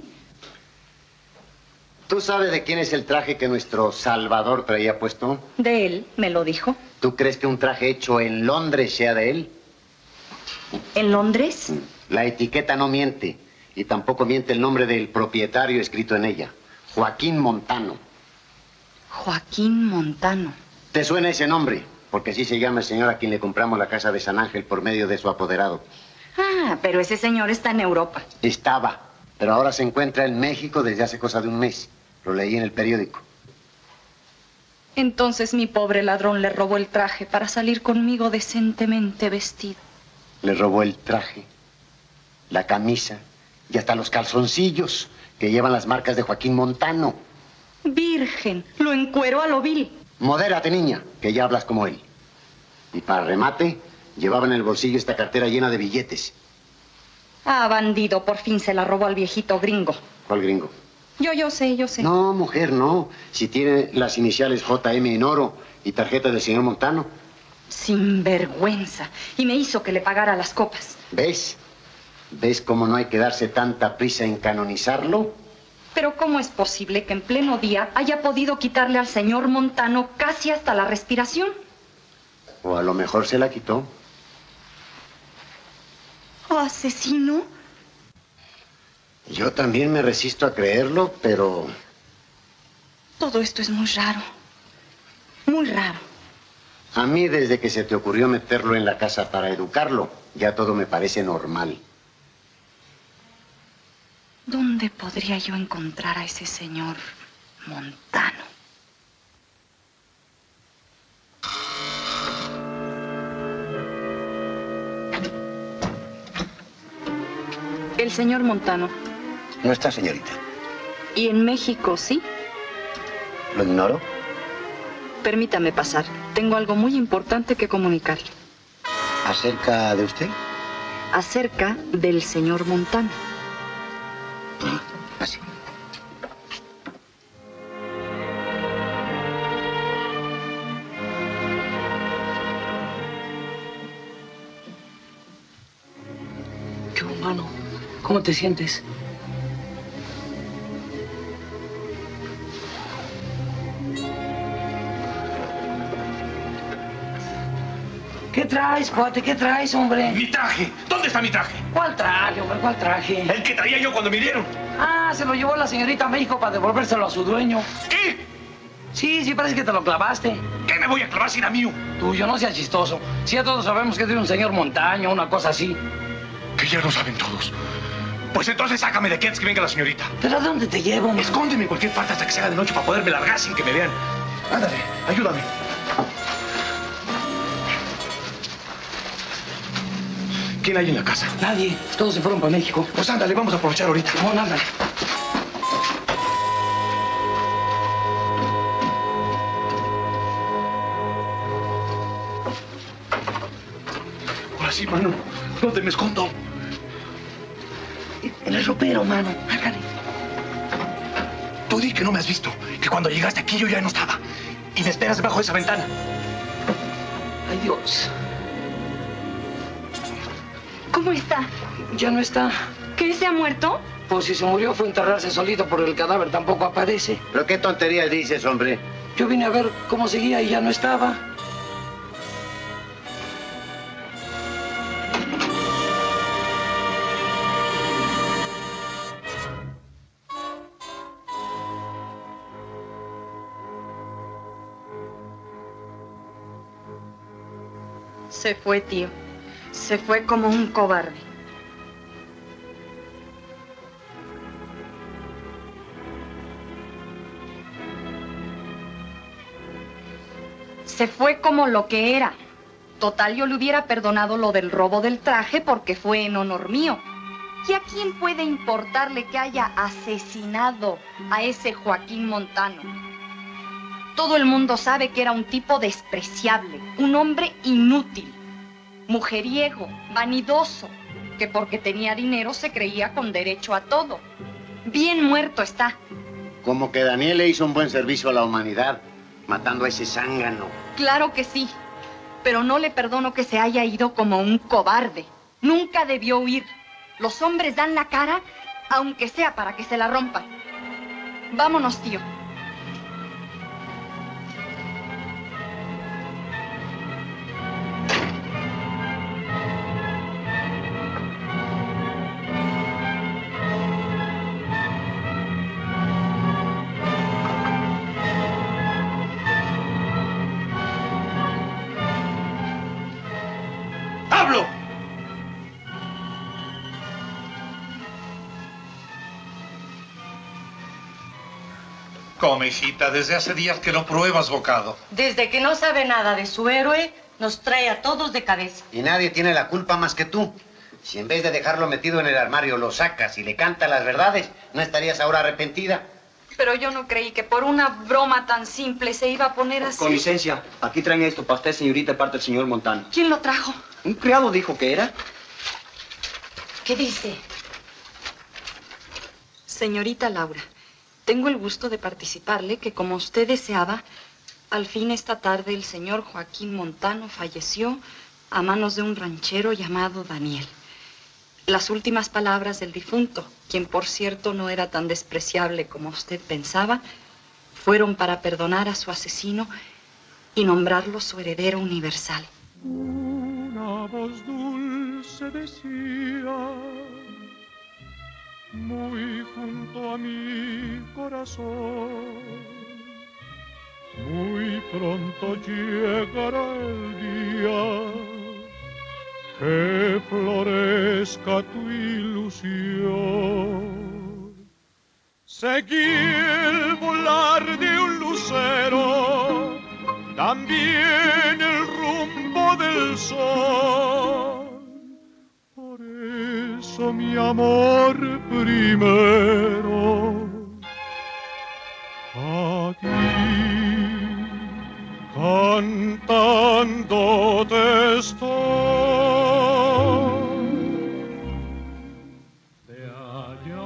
¿Tú sabes de quién es el traje que nuestro Salvador traía puesto? De él, me lo dijo. ¿Tú crees que un traje hecho en Londres sea de él? ¿En Londres? La etiqueta no miente. Y tampoco miente el nombre del propietario escrito en ella. Joaquín Montano. Joaquín Montano. ¿Te suena ese nombre? Porque así se llama el señor a quien le compramos la casa de San Ángel por medio de su apoderado. Ah, pero ese señor está en Europa. Estaba, pero ahora se encuentra en México desde hace cosa de un mes. Lo leí en el periódico. Entonces mi pobre ladrón le robó el traje para salir conmigo decentemente vestido. Le robó el traje, la camisa y hasta los calzoncillos que llevan las marcas de Joaquín Montano. Virgen, lo encueró a lo vil. Modérate, niña, que ya hablas como él. Y para remate, llevaba en el bolsillo esta cartera llena de billetes. Ah, bandido, por fin se la robó al viejito gringo. ¿Cuál gringo? Yo sé. No, mujer, no. Si tiene las iniciales JM en oro y tarjeta del señor Montano. Sin vergüenza. Y me hizo que le pagara las copas. ¿Ves? ¿Ves cómo no hay que darse tanta prisa en canonizarlo? Pero ¿cómo es posible que en pleno día haya podido quitarle al señor Montano casi hasta la respiración? O a lo mejor se la quitó. ¿Asesino? Yo también me resisto a creerlo, pero... Todo esto es muy raro. Muy raro. A mí, desde que se te ocurrió meterlo en la casa para educarlo, ya todo me parece normal. ¿Dónde podría yo encontrar a ese señor Montano? El señor Montano. No está, señorita. ¿Y en México, sí? ¿Lo ignoro? Permítame pasar. Tengo algo muy importante que comunicarle. ¿Acerca de usted? Acerca del señor Montano. Así. ¿Qué humano? ¿Cómo te sientes? ¿Qué traes, cuate? ¿Qué traes, hombre? ¡Mi traje! ¿Dónde está mi traje? ¿Cuál traje, hombre? ¿Cuál traje? El que traía yo cuando me dieron. Ah, se lo llevó la señorita a México para devolvérselo a su dueño. ¿Qué? Sí, parece que te lo clavaste. ¿Qué me voy a clavar si era mío? Tuyo, no seas chistoso. Si ya todos sabemos que es de un señor Montaño, una cosa así. Que ya lo saben todos. Pues entonces sácame de aquí antes que venga la señorita. ¿Pero a dónde te llevo, hombre? Escóndeme en cualquier parte hasta que se haga de noche para poderme largar sin que me vean. Ándale, ayúdame. ¿Quién hay en la casa? Nadie. Todos se fueron para México. Pues ándale, vamos a aprovechar ahorita. No, ándale. Ahora sí, mano. ¿Dónde me escondo? En el ropero, mano. Ándale. Tú di que no me has visto. Que cuando llegaste aquí yo ya no estaba. Y me esperas debajo de esa ventana. Ay, Dios. ¿Cómo está? Ya no está. ¿Qué, se ha muerto? Pues si se murió fue a enterrarse solito porque el cadáver tampoco aparece. ¿Pero qué tonterías dices, hombre? Yo vine a ver cómo seguía y ya no estaba. Se fue, tío. Se fue como un cobarde. Se fue como lo que era. Total, yo le hubiera perdonado lo del robo del traje porque fue en honor mío. ¿Y a quién puede importarle que haya asesinado a ese Joaquín Montano? Todo el mundo sabe que era un tipo despreciable, un hombre inútil, mujeriego, vanidoso, que porque tenía dinero se creía con derecho a todo. Bien muerto está. Como que Daniel le hizo un buen servicio a la humanidad, matando a ese zángano. Claro que sí, pero no le perdono que se haya ido como un cobarde. Nunca debió huir. Los hombres dan la cara, aunque sea para que se la rompan. Vámonos, tío. ¡Pablo! Come, hijita, desde hace días que no pruebas bocado. Desde que no sabe nada de su héroe, nos trae a todos de cabeza. Y nadie tiene la culpa más que tú. Si en vez de dejarlo metido en el armario lo sacas y le cantas las verdades, ¿no estarías ahora arrepentida? Pero yo no creí que por una broma tan simple se iba a poner así. Con licencia, aquí traen esto para usted, señorita, de parte del señor Montano. ¿Quién lo trajo? Un criado dijo que era. ¿Qué dice? Señorita Laura, tengo el gusto de participarle que, como usted deseaba, al fin esta tarde el señor Joaquín Montano falleció a manos de un ranchero llamado Daniel. Las últimas palabras del difunto, quien por cierto no era tan despreciable como usted pensaba, fueron para perdonar a su asesino y nombrarlo su heredero universal. Una voz dulce decía, muy junto a mi corazón, muy pronto llegará el día que florezca tu ilusión. Seguí el volar de un lucero, también el rumbo del sol. Por eso mi amor primero, a ti cantando te estoy. De allá,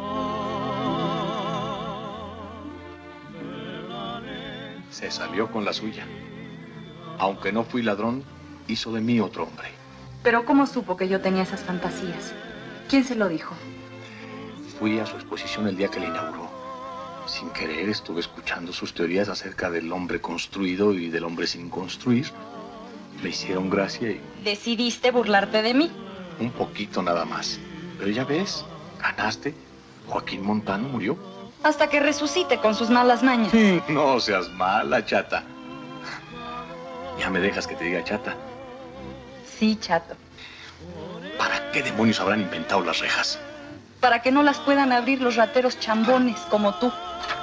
Se salió con la suya. Aunque no fui ladrón, hizo de mí otro hombre. ¿Pero cómo supo que yo tenía esas fantasías? ¿Quién se lo dijo? fui a su exposición el día que la inauguró. Sin querer estuve escuchando sus teorías acerca del hombre construido y del hombre sin construir. Me hicieron gracia y... ¿Decidiste burlarte de mí? Un poquito nada más. Pero ya ves, ganaste. Joaquín Montano murió. Hasta que resucite con sus malas mañas. No seas mala, chata. Ya me dejas que te diga chata. Sí, chato. ¿Para qué demonios habrán inventado las rejas? Para que no las puedan abrir los rateros chambones como tú.